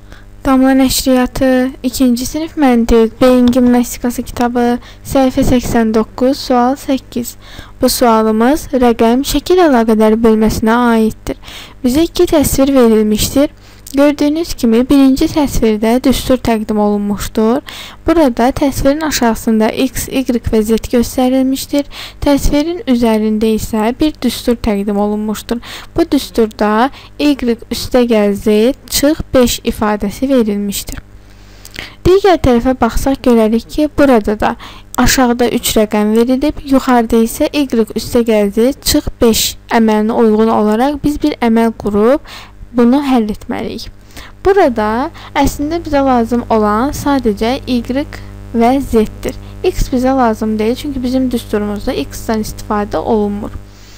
Damla Nəşriyyatı ikinci sinif Məntiq Beyin Gimnastikası kitabı səhifə səksən doqquz, sual səkkiz. Bu sualımız rəqəm şəkil əlaqələri bölməsinə aiddir. Bizə iki təsvir verilmişdir. Gördüyünüz kimi birinci təsvirdə düstur təqdim olunmuşdur. Burada təsvirin aşağısında X, Y və Z göstərilmişdir. Təsvirin üzərində isə bir düstur təqdim olunmuşdur. Bu düsturda Y üstə gəl Z çıx beş ifadəsi verilmişdir. Digər tərəfə baxsaq görərik ki, burada da aşağıda üç rəqəm verilib, yuxarıda isə Y üstə gəl Z çıx beş əməlinə uyğun olaraq biz bir əməl qurub bunu həll etməliyik. Burada əslində bizə lazım olan sadəcə Y və Z-dir. X bizə lazım deyil, çünki bizim düsturumuzda X-dan istifadə olunmur.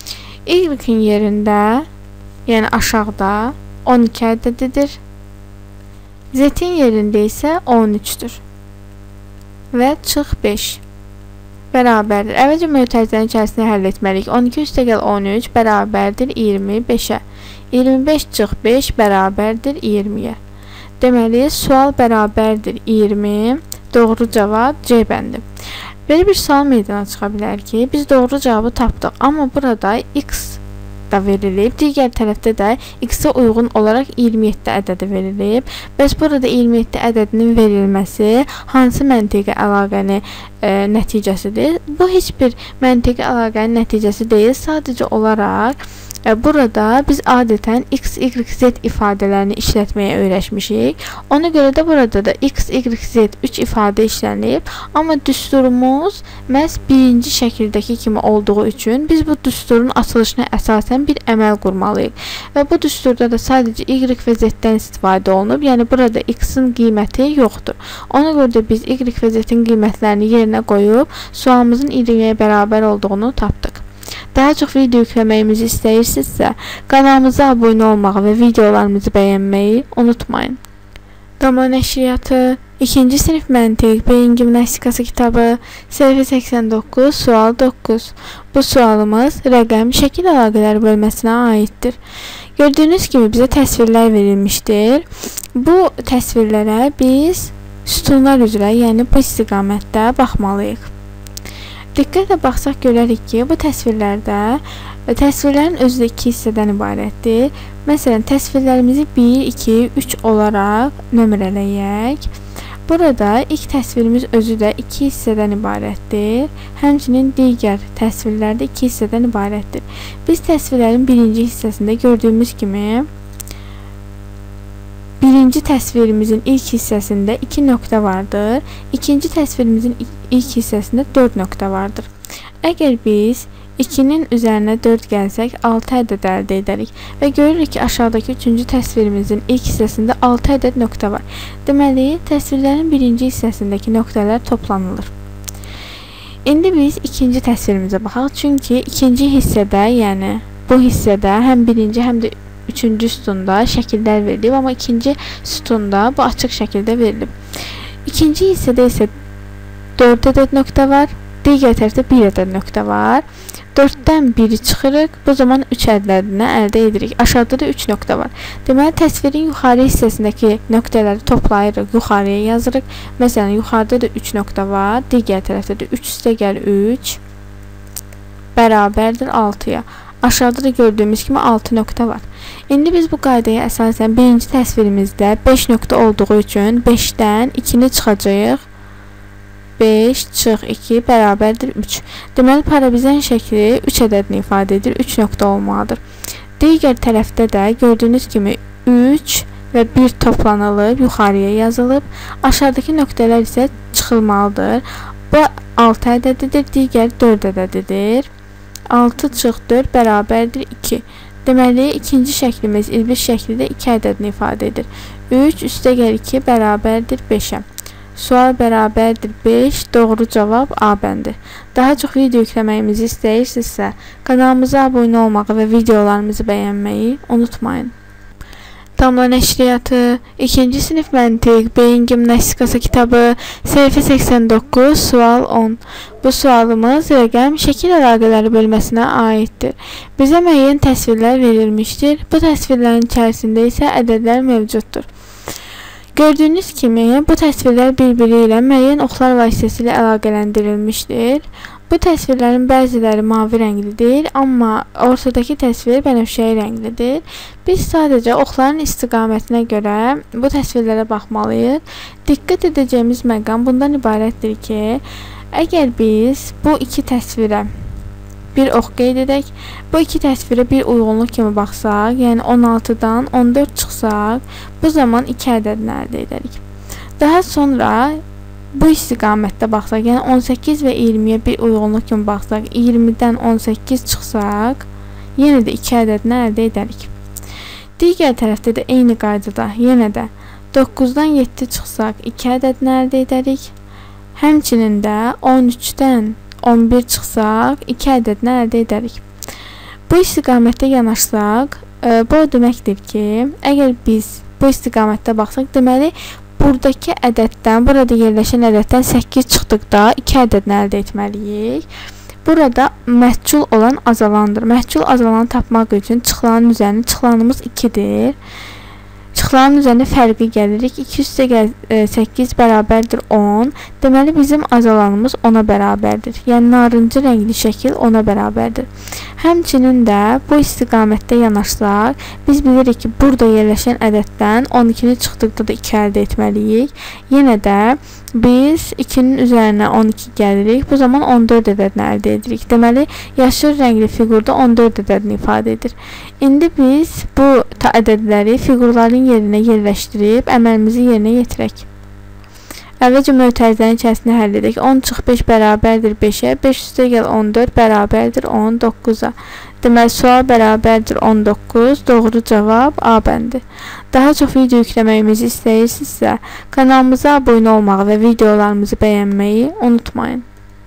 Y-in yerində, yəni aşağıda on iki ədədidir. Z-in yerində isə on üçdür. Və çıx beş bərabərdir. Əvvəlcə mötərizənin içərisində həll etməliyik. on iki üstə gəl on üç bərabərdir iyirmi beşə. iyirmi beş çıx beş bərabərdir iyirmiyə. Deməli, sual bərabərdir iyirmi. Doğru cavab C bəndi. Belə bir sual meydana çıxa bilər ki, biz doğru cavabı tapdıq. Amma burada X da verilib. Digər tərəfdə də X-ə uyğun olaraq iyirmi yeddi ədədi verilib. Bəs burada iyirmi yeddi ədədinin verilməsi hansı məntiqi əlaqəni e, nəticəsidir? Bu heç bir məntiqi əlaqənin nəticəsi deyil. Sadəcə olaraq burada biz adətən X, Y, Z ifadələrini işlətməyə öyrəşmişik. Ona görə də burada da X, Y, Z üç ifadə işlənib. Amma düsturumuz məhz birinci şəkildəki kimi olduğu üçün biz bu düsturun açılışına əsasən bir əməl qurmalıyıq. Və bu düsturda da sadəcə Y və Z-dən istifadə olunub. Yəni burada X-in qiyməti yoxdur. Ona görə də biz Y və Z-in qiymətlərini yerinə qoyub sualımızın iyirmiyə bərabər olduğunu tapdıq. Daha çox video yükləməyimizi istəyirsinizsə, kanalımıza abunə olmağı və videolarımızı bəyənməyi unutmayın. Damla Nəşriyyatı ikinci sinif Məntiq Beyin Gimnastikası kitabı səhifə səksən doqquz, sual doqquz. Bu sualımız rəqəm şəkil əlaqələri bölməsinə aiddir. Gördüyünüz kimi bizə təsvirlər verilmişdir. Bu təsvirlərə biz sütunlar üzrə, yəni bu istiqamətdə baxmalıyıq. Diqqətlə baxsaq görərik ki, bu təsvirlərdə təsvirlərin özü də iki hissədən ibarətdir. Məsələn, təsvirlərimizi bir, iki, üç olaraq nömrələyək. Burada ilk təsvirimiz özü də iki hissədən ibarətdir. Həmçinin digər təsvirlər də iki hissədən ibarətdir. Biz təsvirlərin birinci hissəsində gördüyümüz kimi birinci təsvirimizin ilk hissəsində iki nöqtə vardır. İkinci təsvirimizin ilk hissəsində dörd nöqtə vardır. Əgər biz ikinin üzərinə dörd gəlsək, altı ədəd əldə edərik və görürük ki, aşağıdakı üçüncü təsvirimizin ilk hissəsində altı ədəd nöqtə var. Deməli, təsvirlərin birinci hissəsindəki nöqtələr toplanılır. İndi biz ikinci təsvirimizə baxaq, çünki ikinci hissədə, yəni bu hissədə həm birinci, həm də üçüncü sütunda şəkillər verilib, amma ikinci sütunda bu açıq şəkildə verilib. İkinci hissədə isə dörd ədəd nöqtə var, digər tərəfdə bir ədəd nöqtə var. dörddən biri çıxırıq, bu zaman üç ədədini əldə edirik. Aşağıda da üç nöqtə var. Deməli, təsvirin yuxarı hissəsindəki nöqtələri toplayırıq, yuxarıya yazırıq. Məsələn, yuxarıda da üç nöqtə var, digər tərəfdə də üç üstəgəl üç bərabərdir altıya. Aşağıda da gördüyümüz kimi altı nöqtə var. İndi biz bu qaydaya əsasən birinci təsvirimizdə beş nöqtə olduğu üçün beşdən ikini çıxacağıq. beş çıx iki bərabərdir üç. Deməli, parabizan şəkli üç ədədini ifadə edir, üç nöqtə olmalıdır. Digər tərəfdə də gördüyünüz kimi üç və bir toplanılıb, yuxarıya yazılıb. Aşağıdakı nöqtələr isə çıxılmalıdır. Bu altı ədədidir, digər dörd ədədidir. altı çıx dörd bərabərdir iki. Deməli, ikinci şəklimiz ilbiş şəkildə iki ədədini ifadə edir. üç üstəgəl iki bərabərdir beşə. Sual bərabərdir beş, doğru cavab A bəndi. Daha çox video yükləməyimizi istəyirsinizsə, kanalımıza abunə olmağı və videolarımızı bəyənməyi unutmayın. Damla nəşriyyatı, ikinci sinif məntiq, beyin gimnastikası kitabı, səhifə səksən doqquz, sual on. Bu sualımız rəqəm şəkil əlaqələri bölməsinə aiddir. Bizə müəyyən təsvirlər verilmişdir. Bu təsvirlərin içərisində isə ədədlər mövcuddur. Gördüyünüz kimi, bu təsvirlər bir-biri ilə müəyyən oxlar vasitəsilə əlaqələndirilmişdir. Bu təsvirlərin bəziləri mavi rənglidir, amma ortadakı təsvir bənövşəyi rənglidir. Biz sadəcə oxların istiqamətinə görə bu təsvirlərə baxmalıyıq. Diqqət edəcəyimiz məqam bundan ibarətdir ki, əgər biz bu iki təsvirə bir ox qeyd edək, bu iki təsvirə bir uyğunluq kimi baxsaq, yəni on altıdan on dörd çıxsaq, bu zaman iki ədədini əldə edərik. Daha sonra bu istiqamətdə baxsaq, yəni on səkkiz və iyirmiyə bir uyğunluq kimi baxsaq, iyirmidən on səkkiz çıxsaq, yenə də iki ədədini əldə edərik. Digər tərəfdə də eyni qaydada, yenə də doqquzdan yeddi çıxsaq, iki ədədini əldə edərik. Həmçinin də on üçdən on bir çıxsaq, iki ədədini əldə edərik. Bu istiqamətdə yanaşsaq, e, bu deməkdir ki, əgər biz bu istiqamətdə baxsaq, deməli, buradakı ədəddən, burada yerləşən ədəddən səkkiz çıxdıqda iki ədədini əldə etməliyik. Burada məhcul olan azalandır. Məhcul azalanı tapmaq üçün çıxılanın üzərində, çıxılanımız ikidir. Çıxılanın üzərində fərqi gəlirik. iki üstəgəl səkkiz bərabərdir on. Deməli, bizim azalanımız ona bərabərdir. Yəni, narıncı rəngli şəkil ona bərabərdir. Həmçinin də bu istiqamətdə yanaşsaq, biz bilirik ki, burada yerləşən ədəddən on ikini çıxdıqda da iki əldə etməliyik. Yenə də biz ikinin üzərinə on iki gəlirik. Bu zaman on dörd ədədini əldə edirik. Deməli, yaşıl rəngli fiqurda on dörd ədədini ifadə edir. İndi biz bu ədədləri fiqurların yerinə yerləşdirib əməlimizi yerinə yetirək. Əvvəlcə mötərizənin içərisində həll edək. on çıx beş bərabərdir beşə, beş üstəgəl on dörd bərabərdir on doqquza. Deməli, sual bərabərdir on doqquz, doğru cavab A bəndi. Daha çox video yükləməyimizi istəyirsinizsə, kanalımıza abunə olmağı və videolarımızı bəyənməyi unutmayın.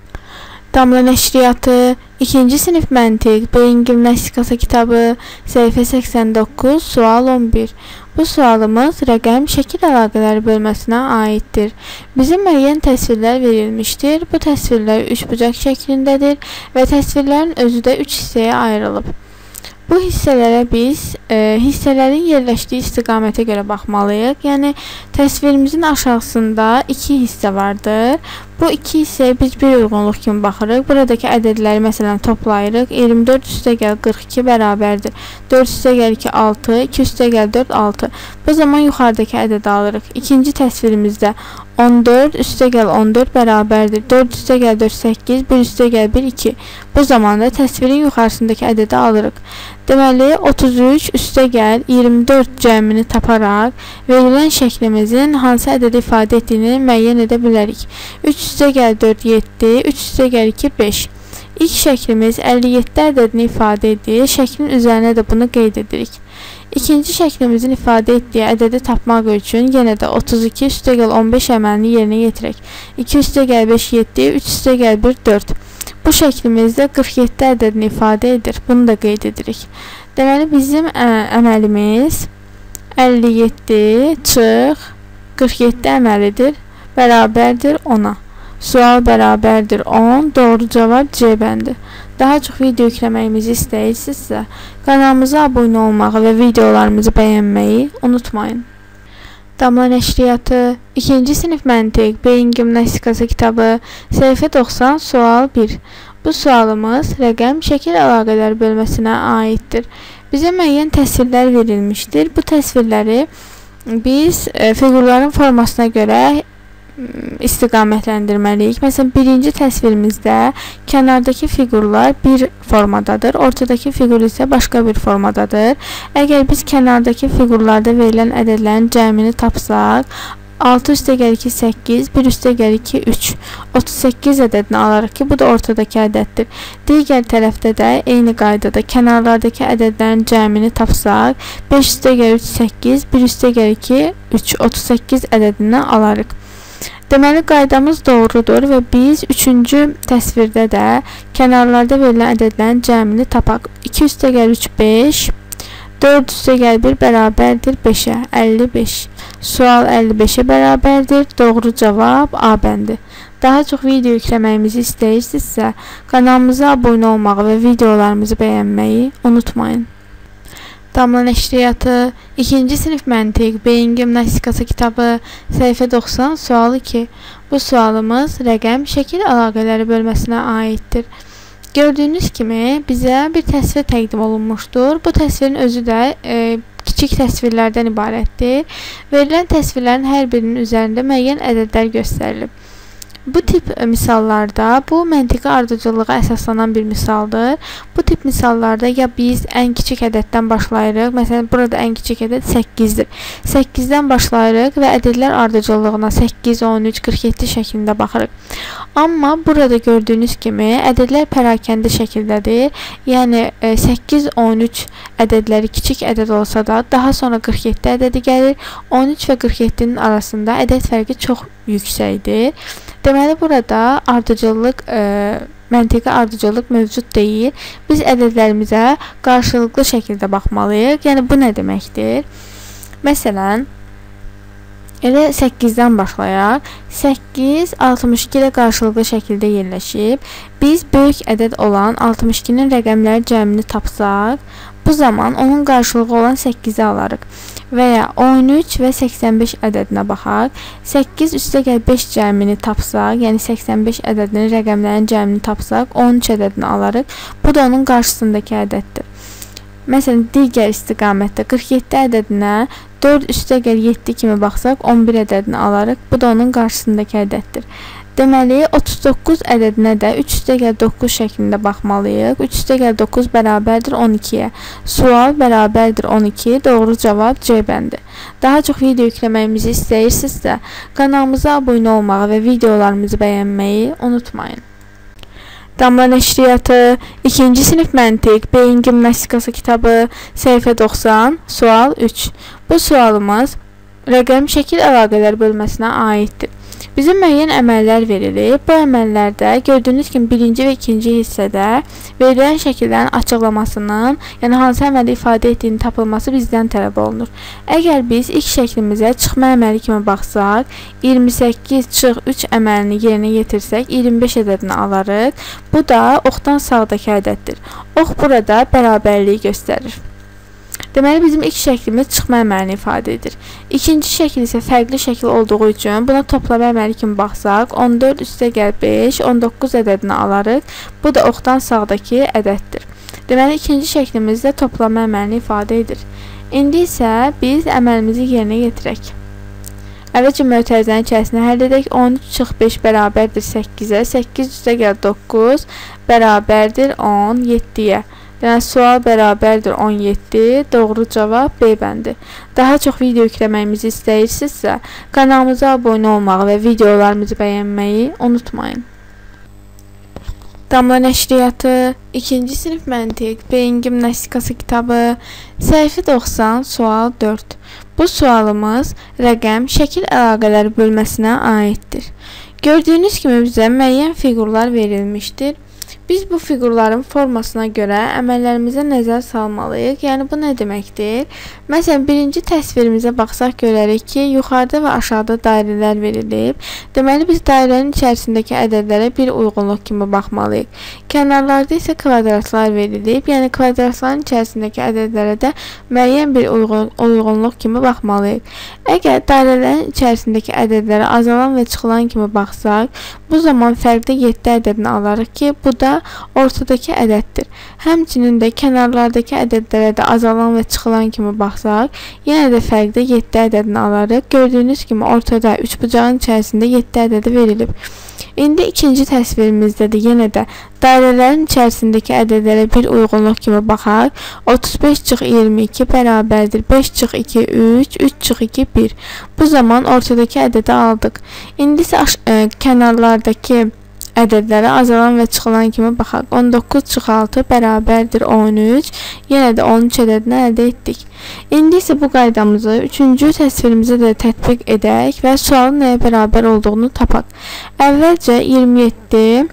Damla nəşriyyatı, ikinci sinif məntiq, beyin gimnastikası kitabı, səhifə səksən doqquz, sual on bir. Bu sualımız rəqəm şəkil əlaqələri bölməsinə aiddir. Bizə müəyyən təsvirlər verilmişdir. Bu təsvirlər üçbucaq şəklindədir və təsvirlərin özü də üç hissəyə ayrılıb. Bu hissələrə biz e, hissələrin yerləşdiyi istiqamətə görə baxmalıyıq. Yəni, təsvirimizin aşağısında iki hissə vardır. Bu iki hissəyə biz bir uyğunluq kimi baxırıq. Buradakı ədədləri məsələn toplayırıq. iyirmi dörd üstəgəl qırx iki bərabərdir. dörd üstəgəl iki altı, iki üstəgəl dörd altı. Bu zaman yuxarıdakı ədədi alırıq. İkinci təsvirimizdə on dörd üstəgəl on dörd bərabərdir dörd üstəgəl dörd səkkiz, bir üstəgəl bir iki. Bu zamanda təsvirin yuxarısındakı ədədi alırıq. Deməli, otuz üç üstəgəl iyirmi dörd cəmini taparaq verilən şəklimizin hansı ədədi ifadə etdiyini müəyyən edə bilərik. üç üstəgəl dörd yeddi, üç üstəgəl iki beş. İlk şəklimiz əlli yeddi ədədini ifadə edir. Şəklin üzərinə də bunu qeyd edirik. İkinci şəklimizin ifadə etdiyi ədədi tapmaq üçün yenə də otuz iki üstəgəl on beş əməlini yerinə yetirək. iki üstəgəl beş yeddi, üç üstəgəl bir dörd. Bu şəklimizdə qırx yeddi ədədini ifadə edir. Bunu da qeyd edirik. Deməli, bizim ə, əməlimiz əlli yeddi çıx qırx yeddi əməlidir. Bərabərdir ona. Sual bərabərdir on. Doğru cavab C bəndi. Daha çox video yükləməyimizi istəyirsinizsə, kanalımıza abunə olmağı və videolarımızı bəyənməyi unutmayın. Damla nəşriyyatı ikinci sinif məntiq beyin gimnastikası kitabı səhifə doxsan sual bir. Bu sualımız rəqəm şəkil əlaqələri bölməsinə aiddir. Bizə müəyyən təsvirlər verilmişdir. Bu təsvirləri biz e, fiqurların formasına görə istiqamətləndirməliyik. Məsələn, birinci təsvirimizdə kənardakı fiqurlar bir formadadır, ortadakı fiqur isə başqa bir formadadır. Əgər biz kənardakı fiqurlarda verilən ədədlərin cəmini tapsaq, altı üstəgəl iki səkkiz, bir üstəgəl iki üç, otuz səkkiz ədədini alarıq ki, bu da ortadakı ədəddir. Digər tərəfdə də eyni qaydada kənarlardakı ədədlərin cəmini tapsaq, beş üstəgəl üç səkkiz, bir üstəgəl iki üç, otuz səkkiz ədədini alarıq. Deməli, qaydamız doğrudur və biz üçüncü təsvirdə də kənarlarda verilən ədədlərin cəmini tapaq. iki üstəgəl üç beş, dörd üstəgəl bir bərabərdir beşə, əlli beş. Sual əlli beşə bərabərdir. Doğru cavab A bəndi. Daha çox video yükləməyimizi istəyirsinizsə, kanalımıza abunə olmağı və videolarımızı bəyənməyi unutmayın. Damla nəşriyyatı ikinci sinif məntiq beyin gimnastikası kitabı səhifə doxsan sual iki. Bu sualımız rəqəm şəkil əlaqələri bölməsinə aiddir. Gördüyünüz kimi bizə bir təsvir təqdim olunmuşdur. Bu təsvirin özü də e, kiçik təsvirlərdən ibarətdir. Verilən təsvirlərin hər birinin üzərində müəyyən ədədlər göstərilib. Bu tip misallarda bu məntiqi ardıcıllığa əsaslanan bir misaldır. Bu tip misallarda ya biz ən kiçik ədəddən başlayırıq. Məsələn, burada ən kiçik ədəd səkkizdir. səkkizdən başlayırıq və ədədlər ardıcıllığına səkkiz, on üç, qırx yeddi şəklində baxırıq. Amma burada gördüyünüz kimi ədədlər pərakəndə şəkildədir. Yəni səkkiz, on üç ədədləri kiçik ədəd olsa da daha sonra qırx yeddi ədədi gəlir. on üç və qırx yeddinin arasında ədəd fərqi çox yüksəkdir. Deməli, burada ardıcıllıq, e, məntiqi ardıcıllıq mövcud deyil. Biz ədədlərimizə qarşılıqlı şəkildə baxmalıyıq. Yəni, bu nə deməkdir? Məsələn, elə səkkizdən başlayaq. səkkiz, altmış iki ilə qarşılıqlı şəkildə yerləşib. Biz böyük ədəd olan altmış ikinin rəqəmləri cəmini tapsaq, bu zaman onun qarşılığı olan səkkizi alarıq. Və ya on üç və səksən beş ədədinə baxaq. səkkiz üstəgəl beş cəmini tapsaq, yəni səksən beş ədədinin rəqəmlərin cəmini tapsaq, on üç ədədini alarıq. Bu da onun qarşısındakı ədəddir. Məsələn, digər istiqamətdə qırx yeddi ədədinə dörd üstəgəl yeddi kimi baxsaq, on bir ədədini alarıq. Bu da onun qarşısındakı ədəddir. Deməli, otuz doqquz ədədinə də üç üstəgəl doqquz şəklində baxmalıyıq. üç üstəgəl doqquz bərabərdir on ikiyə. Sual bərabərdir on iki. Doğru cavab C bəndi. Daha çox video yükləməyimizi istəyirsinizsə, kanalımıza abunə olmağı və videolarımızı bəyənməyi unutmayın. Damla nəşriyyatı ikinci sinif məntiq beyin gimnastikası kitabı səhifə doxsan sual üç. Bu sualımız rəqəm şəkil əlaqələri bölməsinə aiddir. Bizim müəyyən əməllər verilib. Bu əməllərdə gördüyünüz kimi birinci və ikinci hissədə verilən şəkillərin açıqlamasının, yəni hansı əməli ifadə etdiyini tapılması bizdən tələb olunur. Əgər biz ilk şəklimizə çıxma əməli kimi baxsaq, iyirmi səkkiz çıx üç əməlini yerinə yetirsək, iyirmi beş ədədini alarıq. Bu da oxdan sağdakı ədəddir. Ox burada bərabərliyi göstərir. Deməli, bizim ilk şəklimiz çıxma əməlini ifadə edir. İkinci şəkil isə fərqli şəkil olduğu üçün buna toplama əməli kimi baxsaq, on dörd üstəgəl beş, on doqquz ədədini alarıq. Bu da oxdan sağdakı ədəddir. Deməli, ikinci şəklimiz də toplama əməlini ifadə edir. İndi isə biz əməlimizi yerinə yetirək. Əvvəlcə mötərizənin içərisində həll edək. on üç çıx beş bərabərdir səkkizə. səkkiz üstə gəl doqquz bərabərdir on yeddiyə. Yəni sual bərabərdir on yeddi. Doğru cavab B bəndi. Daha çox video yükləməyimizi istəyirsinizsə, kanalımıza abunə olmağı və videolarımızı bəyənməyi unutmayın. Damla nəşriyyatı, ikinci sinif məntiq, beyin gimnastikası kitabı, səhifə doxsan, sual dörd. Bu sualımız rəqəm, şəkil əlaqələri bölməsinə aiddir. Gördüyünüz kimi bizə müəyyən fiqurlar verilmişdir. Biz bu fiqurların formasına görə əməllərimizə nəzər salmalıyıq. Yəni bu nə deməkdir? Məsələn, birinci təsvirimizə baxsaq görərik ki, yuxarıda və aşağıda dairələr verilib. Deməli, biz dairənin içərisindəki ədədlərə bir uyğunluq kimi baxmalıyıq. Kənarlarda isə kvadratlar verilib. Yəni kvadratların içərisindəki ədədlərə də müəyyən bir uyğunluq kimi baxmalıyıq. Əgər dairələrin içərisindəki ədədlərə azalan və çıxılan kimi baxsaq, bu zaman fərqdə yeddi ədədini alarıq ki, bu da ortadakı ədəddir. Həmçinin də kənarlardakı ədədlərə də azalan və çıxılan kimi baxsaq, yenə də fərqdə yeddi ədədini alarıq. Gördüyünüz kimi ortada üçbucağın içərisində yeddi ədədi verilib. İndi ikinci təsvirimizdə də yenə də dairələrin içərisindəki ədədlərə bir uyğunluq kimi baxaq. otuz beş çıx iyirmi iki bərabərdir beş çıx iki üç, üç çıx iki bir. Bu zaman ortadakı ədədi aldıq. İndi isə e, kənarlardakı ədədlərə azalan və çıxılan kimi baxaq. on doqquz çıx altı bərabərdir on üç. Yenə də on üç ədədini əldə etdik. İndi isə bu qaydamızı üçüncü təsvirimizə də tətbiq edək və sualın nəyə bərabər olduğunu tapaq. Əvvəlcə iyirmi yeddi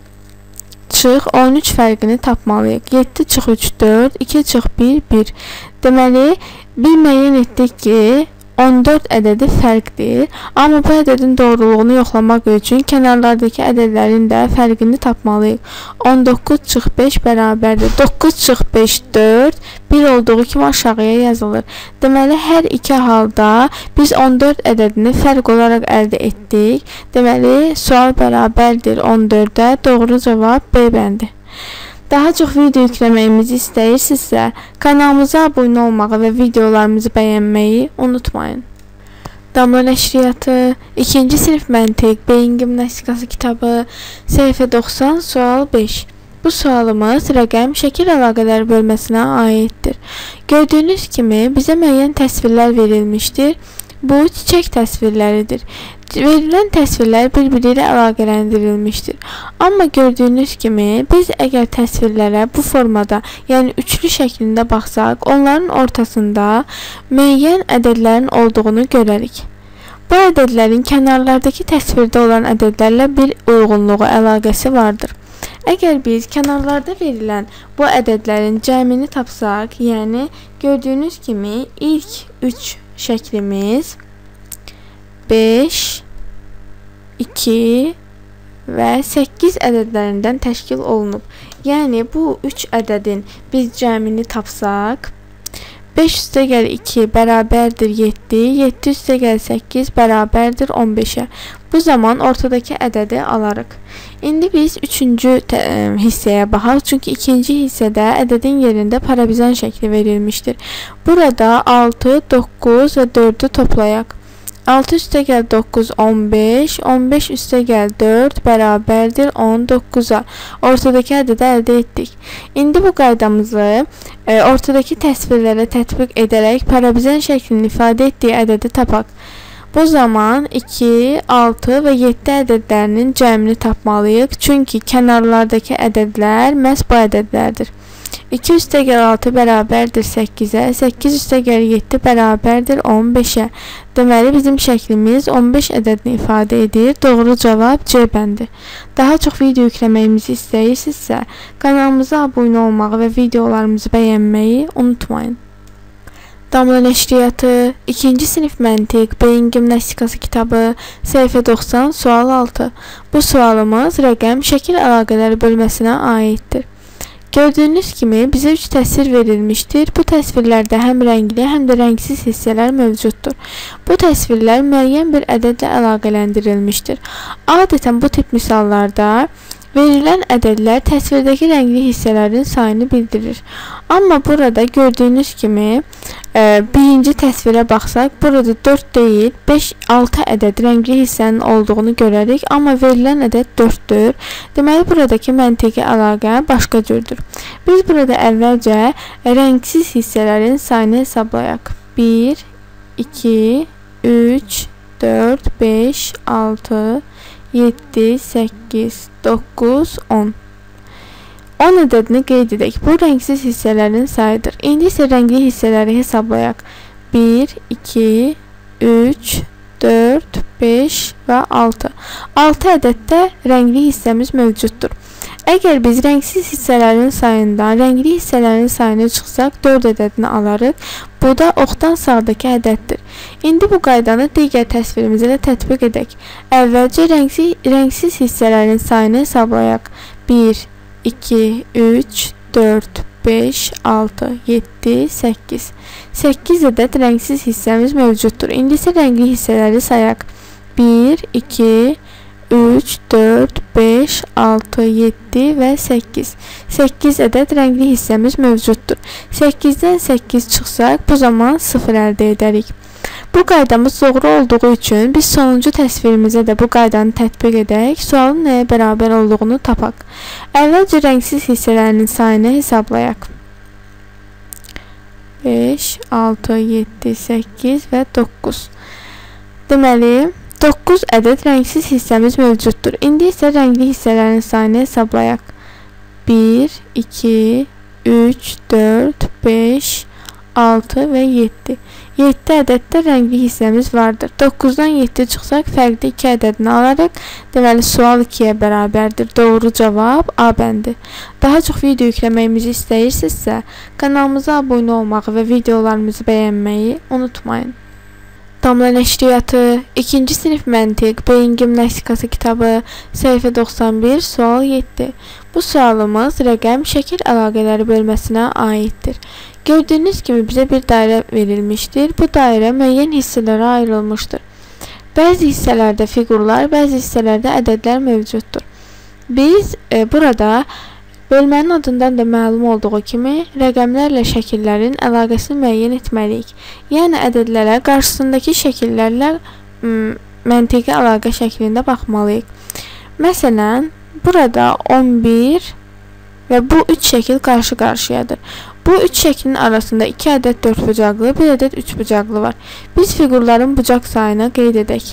çıx on üç fərqini tapmalıyıq. yeddi çıx üç dörd, iki çıx bir bir. Deməli, bir müəyyən etdik ki, on dörd ədədi fərqdir. Amma bu ədədin doğruluğunu yoxlamaq üçün kənarlardakı ədədlərin də fərqini tapmalıyıq. on doqquz çıx beş bərabərdir doqquz çıx beş dörd, bir olduğu kimi aşağıya yazılır. Deməli, hər iki halda biz on dörd ədədini fərq olaraq əldə etdik. Deməli, sual bərabərdir on dördə. Doğru cavab B bəndi. Daha çox video yükləməyimizi istəyirsinizsə, kanalımıza abunə olmağı və videolarımızı bəyənməyi unutmayın. Damla nəşriyyatı, ikinci sinif məntiq, beyin gimnastikası kitabı, səhifə doxsan, sual beş. Bu sualımız rəqəm, şəkil əlaqələri bölməsinə aiddir. Gördüyünüz kimi bizə müəyyən təsvirlər verilmişdir. Bu çiçək təsvirləridir. Verilən təsvirlər bir-biri ilə əlaqələndirilmişdir. Amma gördüyünüz kimi biz əgər təsvirlərə bu formada, yəni üçlü şəklində baxsaq, onların ortasında müəyyən ədədlərin olduğunu görərik. Bu ədədlərin kənarlardakı təsvirdə olan ədədlərlə bir uyğunluğu, əlaqəsi vardır. Əgər biz kənarlarda verilən bu ədədlərin cəmini tapsaq, yəni gördüyünüz kimi ilk üç şəklimiz beş, iki və səkkiz ədədlərindən təşkil olunub. Yəni bu üç ədədin biz cəmini tapsaq, beş üstə gəl iki bərabərdir yeddi, yeddi üstə gəl səkkiz bərabərdir on beşə. Bu zaman ortadakı ədədi alarıq. İndi biz üçüncü hissəyə baxaq, çünki ikinci hissədə ədədin yerində parabizan şəkli verilmişdir. Burada altı, doqquz və dördü toplayaq. altı üstə gəl doqquz, on beş, on beş üstə gəl dörd bərabərdir on doqquza. Ortadakı ədədi əldə etdik. İndi bu qaydamızı e, ortadakı təsvirlərə tətbiq edərək parabizan şəklini ifadə etdiyi ədədi tapaq. Bu zaman iki, altı və yeddi ədədlərinin cəmini tapmalıyıq. Çünki kənarlardakı ədədlər məhz bu ədədlərdir. iki üstə gəl altı bərabərdir səkkizə, səkkiz üstə gəl yeddi bərabərdir on beşə. Deməli, bizim şəklimiz on beş ədədini ifadə edir. Doğru cavab C bəndi. Daha çox video yükləməyimizi istəyirsinizsə, kanalımıza abunə olmağı və videolarımızı bəyənməyi unutmayın. Damla nəşriyyatı, ikinci sinif məntiq, beyin gimnastikası kitabı, səhifə doxsan, sual altı. Bu sualımız rəqəm, şəkil əlaqələri bölməsinə aiddir. Gördüyünüz kimi bizə üç təsvir verilmişdir. Bu təsvirlərdə həm rəngli, həm də rəngsiz hissələr mövcuddur. Bu təsvirlər müəyyən bir ədədlə əlaqələndirilmişdir. Adətən bu tip misallarda Verilən ədədlər təsvirdəki rəngli hissələrin sayını bildirir. Amma burada gördüyünüz kimi e, birinci təsvirə baxsaq, burada dörd deyil, beş altı ədəd rəngli hissənin olduğunu görərik. Amma verilən ədəd dörddür. Deməli, buradakı məntiqi əlaqə başqa cürdür. Biz burada əvvəlcə rəngsiz hissələrin sayını hesablayaq. bir, iki, üç, dörd, beş, altı, yeddi, səkkiz, doqquz, on. on ədədini qeyd edək. Bu rəngsiz hissələrin sayıdır. İndi isə rəngli hissələri hesablayaq. bir, iki, üç, dörd, beş və altı. altı ədəddə rəngli hissəmiz mövcuddur. Əgər biz rəngsiz hissələrin sayından rəngli hissələrin sayını çıxsaq, dörd ədədini alarıq. Bu da oxdan sağdakı ədəddir. İndi bu qaydanı digər təsvirimizə də tətbiq edək. Əvvəlcə rəngsiz, rəngsiz hissələrin sayını hesablayaq. bir, iki, üç, dörd, beş, altı, yeddi, səkkiz. səkkiz ədəd rəngsiz hissəmiz mövcuddur. İndi isə rəngli hissələri sayaq. bir, iki, üç, dörd, beş, altı, yeddi və səkkiz. səkkiz ədəd rəngli hissəmiz mövcuddur. səkkizdən səkkiz çıxsaq, bu zaman sıfır əldə edərik. Bu qaydamız doğru olduğu üçün biz sonuncu təsvirimizə də bu qaydanı tətbiq edək, sualın nəyə bərabər olduğunu tapaq. Əvvəlcə rəngsiz hissələrinin sayını hesablayaq. beş, altı, yeddi, səkkiz və doqquz. Deməli, doqquz ədəd rəngsiz hissəmiz mövcuddur. İndi isə rəngli hissələrin sayını hesablayaq. bir, iki, üç, dörd, beş, altı və yeddi. yeddi ədəddə rəngli hissəmiz vardır. doqquzdan yeddi çıxsaq, fərqli iki ədədini alarıq. Deməli, sual ikiyə bərabərdir. Doğru cavab A bəndi. Daha çox video yükləməyimizi istəyirsinizsə, kanalımıza abunə olmağı və videolarımızı bəyənməyi unutmayın. Damla Nəşriyyatı, ikinci sinif məntiq, beyin gimnastikası kitabı, səhifə doxsan bir, sual yeddi. Bu sualımız rəqəm şəkil əlaqələri bölməsinə aiddir. Gördüyünüz kimi bizə bir dairə verilmişdir. Bu dairə müəyyən hissələrə ayrılmışdır. Bəzi hissələrdə fiqurlar, bəzi hissələrdə ədədlər mövcuddur. Biz e, burada bölmənin adından da məlum olduğu kimi rəqəmlərlə şəkillərin əlaqəsini müəyyən etməliyik. Yəni ədədlərə qarşısındakı şəkillərlə məntiqi əlaqə şəklində baxmalıyıq. Məsələn, burada on bir və bu üç şəkil qarşı-qarşıyadır. Bu üç şəklin arasında iki ədəd dördbucaqlı, bir ədəd üçbucaqlı var. Biz fiqurların bucaq sayını qeyd edək.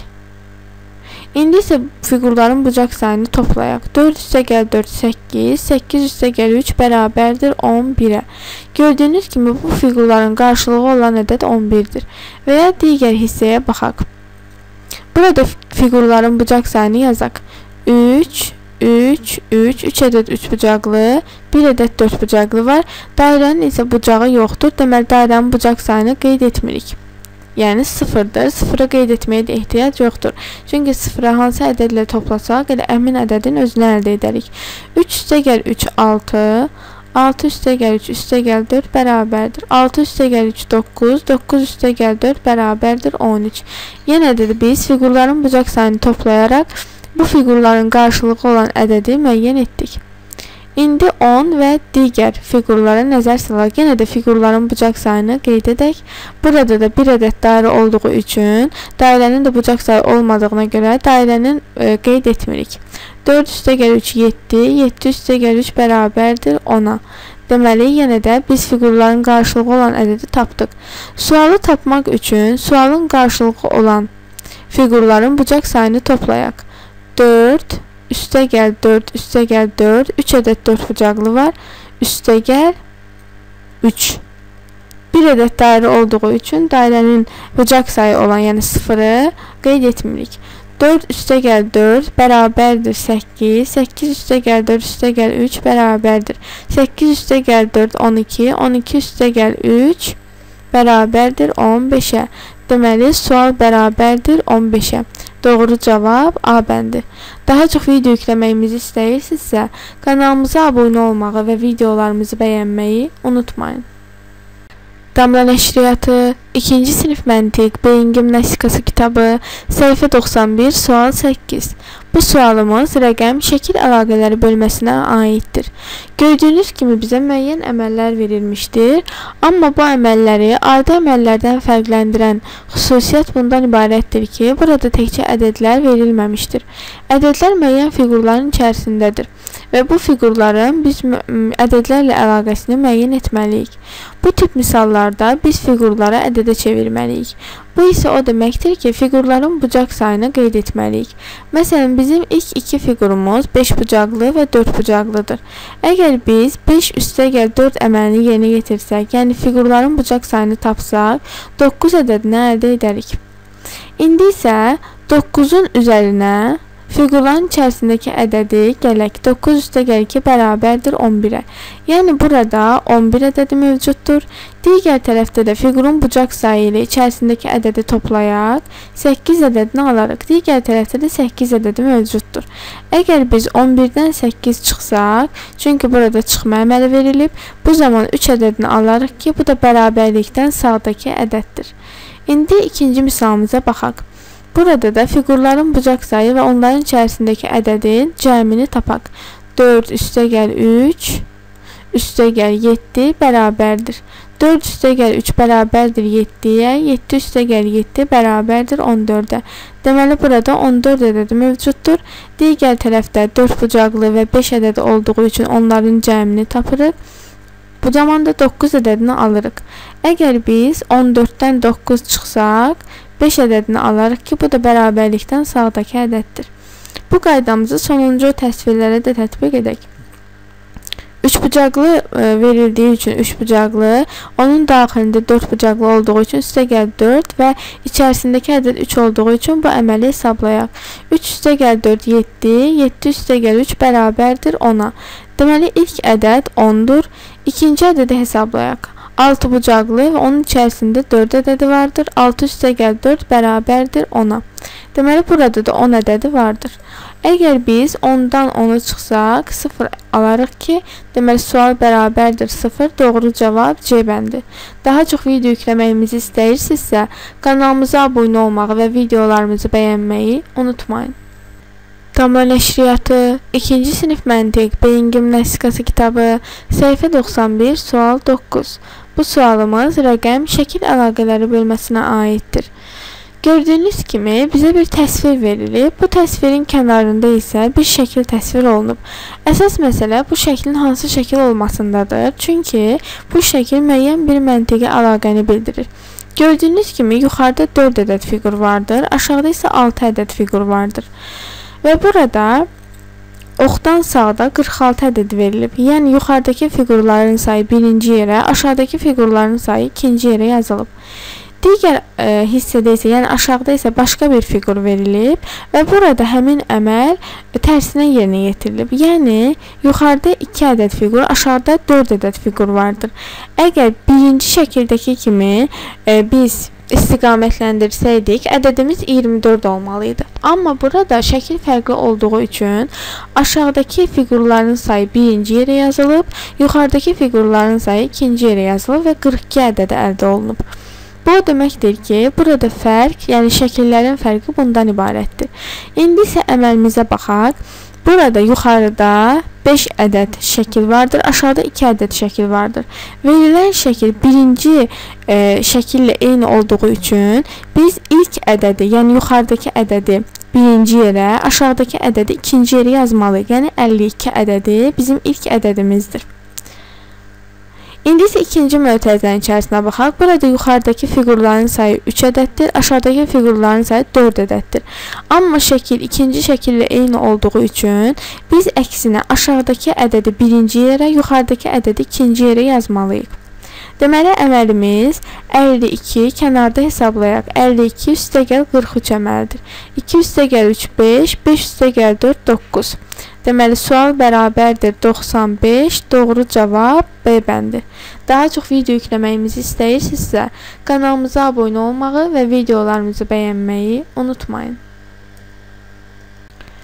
İndi isə fiqurların bucaq sayını toplayaq. dörd üstə gəl dörd, səkkiz, səkkiz üstə gəl üç bərabərdir on birə. Gördüyünüz kimi bu fiqurların qarşılığı olan ədəd on birdir. Və ya digər hissəyə baxaq. Burada fiqurların bucaq sayını yazaq. üç, üç, üç, üç ədəd üçbucaqlı, bir ədəd dördbucaqlı var. Dairənin isə bucağı yoxdur. Deməli, dairənin bucaq sayını qeyd etmirik. Yəni sıfırdır. Sıfıra qeyd etməyə də ehtiyac yoxdur. Çünki sıfıra hansı ədədlə toplasaq, elə əmin ədədin özünü əldə edərik. üç üstə gəl üç, altı. altı üstə gəl üç, üstə gəl dörd bərabərdir. altı üstə gəl üç, doqquz. doqquz üstə gəl dörd bərabərdir on üç. Yenə də biz fiqurların bucaq sayını toplayaraq bu fiqurların qarşılığı olan ədədi müəyyən etdik. İndi on və digər fiqurlara nəzər salaq. Yenə də fiqurların bucaq sayını qeyd edək. Burada da bir ədəd dairə olduğu üçün dairənin də bucaq sayı olmadığına görə dairənin e, qeyd etmirik. dörd üstə gəl üç, yeddi. yeddi üstə gəl üç bərabərdir ona. Deməli, yenə də biz fiqurların qarşılığı olan ədədi tapdıq. Sualı tapmaq üçün sualın qarşılığı olan fiqurların bucaq sayını toplayaq. dörd üstə gəl dörd, üstə gəl dörd, üç ədəd dördbucaqlı var. Üstə gəl üç. Bir ədəd dairə olduğu üçün dairənin bucaq sayı olan, yəni sıfırı qeyd etmirik. dörd üstə gəl dörd bərabərdir səkkiz. səkkiz üstə gəl dörd, üstə gəl üç bərabərdir. səkkiz üstə gəl dörd, on iki. on iki üstə gəl üç bərabərdir on beşə. Deməli, sual bərabərdir on beşə. Doğru cavab A bəndi. Daha çox video yükləməyimizi istəyirsinizsə, kanalımıza abunə olmağı və videolarımızı bəyənməyi unutmayın. Damla Nəşriyyatı ikinci sinif Məntiq Beyin Gimnastikası kitabı səhifə doxsan bir, sual səkkiz. Bu sualımız rəqəm şəkil əlaqələri bölməsinə aiddir. Gördüyünüz kimi bizə müəyyən əməllər verilmişdir. Amma bu əməlləri adi əməllərdən fərqləndirən xüsusiyyət bundan ibarətdir ki, burada təkcə ədədlər verilməmişdir. Ədədlər müəyyən fiqurların içərisindədir və bu fiqurların biz ədədlərlə əlaqəsini müəyyən etməliyik. Bu tip misallarda biz fiqurları ədədə çevirməliyik. Bu isə o deməkdir ki, fiqurların bucaq sayını qeyd etməliyik. Məsələn, bizim ilk iki fiqurumuz beş bucaqlı və dörd bucaqlıdır. Əgər biz beş üstəgəl dörd əməlini yerinə yetirsək, yəni fiqurların bucaq sayını tapsaq, doqquz ədədini əldə edərik. İndi isə doqquzun üzərinə fiqurların içərisindəki ədədi gələk. doqquz üstəgəl iki bərabərdir on birə. Yəni burada on bir ədədi mövcuddur. Digər tərəfdə də fiqurun bucaq sayı ilə içərisindəki ədədi toplayaq, səkkiz ədədini alarıq. Digər tərəfdə də səkkiz ədədi mövcuddur. Əgər biz on birdən səkkiz çıxsaq, çünki burada çıxma əməli verilib, bu zaman üç ədədini alarıq ki, bu da bərabərlikdən sağdakı ədəddir. İndi ikinci misalımıza baxaq. Burada da fiqurların bucaq sayı və onların içərisindəki ədədin cəmini tapaq. dörd üstəgəl üç üstəgəl yeddi bərabərdir. dörd üstəgəl üç bərabərdir yeddiyə, yeddi üstəgəl yeddi bərabərdir on dördə. Deməli, burada on dörd ədədi mövcuddur. Digər tərəfdə dörd bucaqlı və beş ədədi olduğu üçün onların cəmini tapırıq. Bu zaman da doqquz ədədini alırıq. Əgər biz on dörddən doqquz çıxsaq, beş ədədini alarıq ki, bu da bərabərlikdən sağdakı ədəddir. Bu qaydamızı sonuncu təsvirlərə də tətbiq edək. üç bucaqlı e, verildiyi üçün üç bucaqlı, onun daxilində dörd bucaqlı olduğu üçün üstəgəl dörd və içərisindəki ədəd üç olduğu üçün bu əməli hesablayaq. üç üstəgəl dörd yeddi, yeddi üstəgəl üç bərabərdir ona. Deməli, ilk ədəd ondur. İkinci ədədi hesablayaq. altı bucaqlı və onun içərisində dörd ədədi vardır. altı üstəgəl dörd bərabərdir ona. Deməli, burada da on ədədi vardır. Əgər biz ondan ona çıxsaq, sıfır alarıq ki, deməli, sual bərabərdir sıfır, doğru cavab C bəndi. Daha çox video yükləməyimizi istəyirsinizsə, kanalımıza abunə olmağı və videolarımızı bəyənməyi unutmayın. Damla Nəşriyyatı ikinci sinif Məntiq Beyin Gimnastikası kitabı səhifə doxsan bir, sual doqquz. Bu sualımız rəqəm şəkil əlaqələri bölməsinə aiddir. Gördüyünüz kimi bizə bir təsvir verilib. Bu təsvirin kənarında isə bir şəkil təsvir olunub. Əsas məsələ bu şəklin hansı şəkil olmasındadır. Çünki bu şəkil müəyyən bir məntiqi əlaqəni bildirir. Gördüyünüz kimi yuxarıda dörd ədəd fiqur vardır, aşağıda isə altı ədəd fiqur vardır. Və burada oxdan sağda qırx altı ədəd verilib. Yəni yuxarıdakı fiqurların sayı birinci yerə, aşağıdakı fiqurların sayı ikinci yerə yazılıb. Digər e, hissədə isə, yəni aşağıda isə başqa bir fiqur verilib və burada həmin əməl e, tərsinə yerinə yetirilib. Yəni yuxarıda iki ədəd fiqur, aşağıda dörd ədəd fiqur vardır. Əgər birinci şəkildəki kimi e, biz istiqamətləndirsəydik, ədədimiz iyirmi dörd olmalıydı. Amma burada şəkil fərqli olduğu üçün aşağıdakı fiqurların sayı birinci yerə yazılıb, yuxarıdakı fiqurların sayı ikinci yerə yazılıb və qırx iki ədədi əldə olunub. Bu o deməkdir ki, burada fərq, yəni şəkillərin fərqi bundan ibarətdir. İndi isə əməlimizə baxaq. Burada yuxarıda beş ədəd şəkil vardır, aşağıda iki ədəd şəkil vardır. Verilən şəkil birinci e, şəkillə eyni olduğu üçün biz ilk ədədi, yəni yuxarıdakı ədədi birinci yerə, aşağıdakı ədədi ikinci yerə yazmalıyıq. Yəni əlli iki ədədi bizim ilk ədədimizdir. İndi isə ikinci mötərizənin içərisinə baxaq. Burada yuxarıdakı fiqurların sayı üç ədəddir, aşağıdakı fiqurların sayı dörd ədəddir. Amma şəkil ikinci şəkillə eyni olduğu üçün biz əksinə aşağıdakı ədədi birinci yerə, yuxarıdakı ədədi ikinci yerə yazmalıyıq. Deməli, əməlimiz əlli iki, kənarda hesablayaq. əlli iki üstəgəl qırx üç əməlidir. iki üstəgəl üç beş, beş üstəgəl dörd doqquz. Deməli, sual bərabərdir doxsan beş, doğru cavab B bəndi. Daha çox video yükləməyimizi istəyirsinizsə, kanalımıza abunə olmağı və videolarımızı bəyənməyi unutmayın.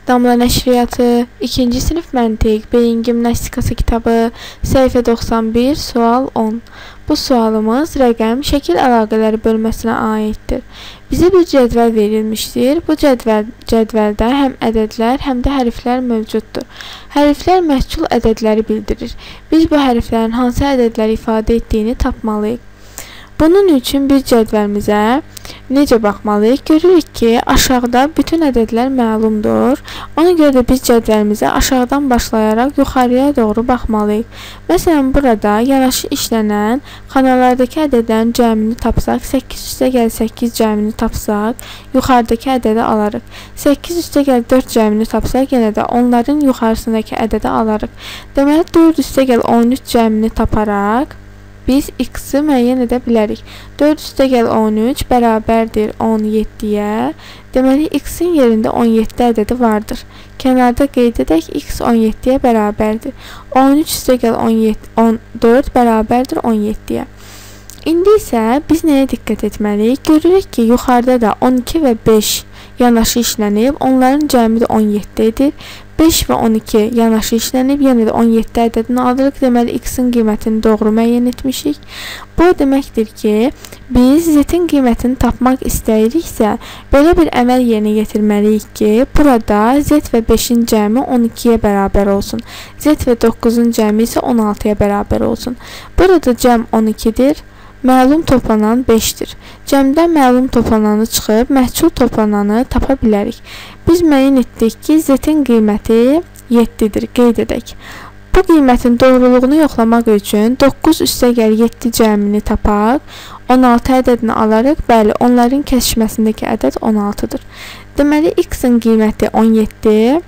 Damla Nəşriyyatı ikinci sinif Məntiq Beyin Gimnastikası kitabı səhifə doxsan bir, sual on. Bu sualımız rəqəm şəkil əlaqələri bölməsinə aiddir. Bizə bir cədvəl verilmişdir. Bu cədvəl, cədvəldə həm ədədlər, həm də hərflər mövcuddur. Hərflər məhsul ədədləri bildirir. Biz bu hərflərin hansı ədədləri ifadə etdiyini tapmalıyıq. Bunun üçün bir cədvəlimizə necə baxmalıyıq? Görürük ki, aşağıda bütün ədədlər məlumdur. Ona görə də biz cədvəlimizə aşağıdan başlayaraq yuxarıya doğru baxmalıyıq. Məsələn, burada yanaşı işlənən xanalardakı ədədlərin cəmini tapsaq, səkkiz üstə gəl səkkiz cəmini tapsaq, yuxarıdakı ədədi alarıq. səkkiz üstə gəl dörd cəmini tapsaq, yenə də onların yuxarısındakı ədədi alarıq. Deməli, dörd üstə gəl on üç cəmini taparaq, biz x-i müəyyən edə bilərik. dörd üstə gəl on üç bərabərdir on yeddiyə. Deməli, x-in yerində on yeddi ədədi vardır. Kənarda qeyd edək, x on yeddiyə bərabərdir. on üç üstə gəl on dörd bərabərdir on yeddiyə. İndi isə biz nəyə diqqət etməliyik? Görürük ki, yuxarıda da on iki və beş yanaşı işlənib, onların cəmi də on yeddi edir. beş və on iki yanaşı işlənib, yenə də on yeddi ədədini alırıq. Deməli, x-in qiymətini doğru müəyyən etmişik. Bu deməkdir ki, biz z-in qiymətini tapmaq istəyiriksə, belə bir əməl yerinə yetirməliyik ki, burada z və beşin cəmi on ikiyə bərabər olsun. Z və doqquzun cəmi isə on altıya bərabər olsun. Burada cəm on ikidir. Məlum toplanan beşdir. Cəmdən məlum toplananı çıxıb, məhsul toplananı tapa bilərik. Biz müəyyən etdik ki, z-in qiyməti yeddidir. Qeyd edək. Bu qiymətin doğruluğunu yoxlamaq üçün doqquz üstə gəl yeddi cəmini tapaq, on altı ədədini alarıq. Bəli, onların kəsişməsindəki ədəd on altıdır. Deməli, x-in qiyməti on yeddi,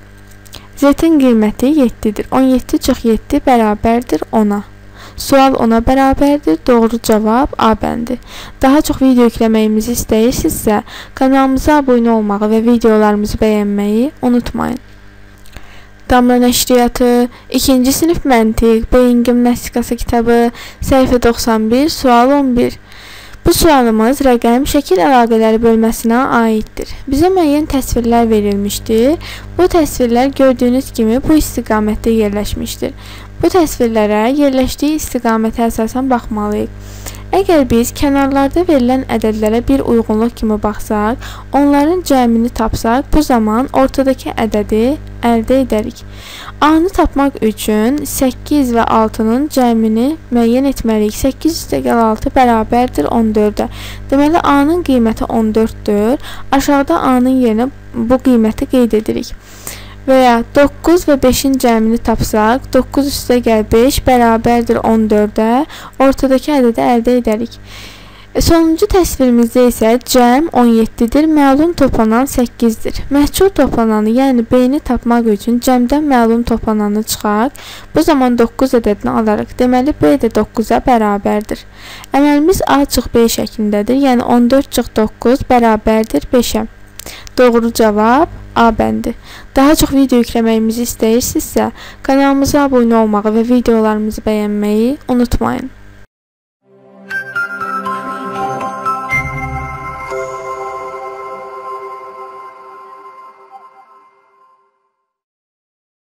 z-in qiyməti yeddidir. on yeddi çox yeddi bərabərdir ona. Sual ona bərabərdir. Doğru cavab A bəndi. Daha çox video yükləməyimizi istəyirsinizsə, kanalımıza abunə olmağı və videolarımızı bəyənməyi unutmayın. Damla Nəşriyyatı ikinci sinif Məntiq Beyin Gimnastikası kitabı səhifə doxsan bir, sual on bir. Bu sualımız rəqəm şəkil əlaqələri bölməsinə aiddir. Bizə müəyyən təsvirlər verilmişdir. Bu təsvirlər gördüyünüz kimi bu istiqamətdə yerləşmişdir. Bu təsvirlərə yerləşdiyi istiqamətə əsasən baxmalıyıq. Əgər biz kənarlarda verilən ədədlərə bir uyğunluq kimi baxsaq, onların cəmini tapsaq, bu zaman ortadakı ədədi əldə edərik. A-nı tapmaq üçün səkkiz və altının cəmini müəyyən etməliyik. səkkiz üstə gəl altı bərabərdir on dördə. Deməli, A-nın qiyməti on dörddür. Aşağıda A-nın yerinə bu qiyməti qeyd edirik. Və ya doqquz və beşin cəmini tapsaq, doqquz üstə gəl beş bərabərdir on dördə, ortadakı ədədi əldə edərik. Sonuncu təsvirimizdə isə cəm on yeddidir, məlum toplanan səkkizdir. Məhsul toplananı, yəni B-ni tapmaq üçün cəmdən məlum toplananı çıxaq, bu zaman doqquz ədədini alarıq. Deməli, B də doqquza bərabərdir. Əməlimiz A çox B şəklindədir, yəni on dörd çox doqquz bərabərdir beşə. Doğru cavab A bəndi. Daha çox video yükləməyimizi istəyirsinizsə, kanalımıza abunə olmağı və videolarımızı bəyənməyi unutmayın.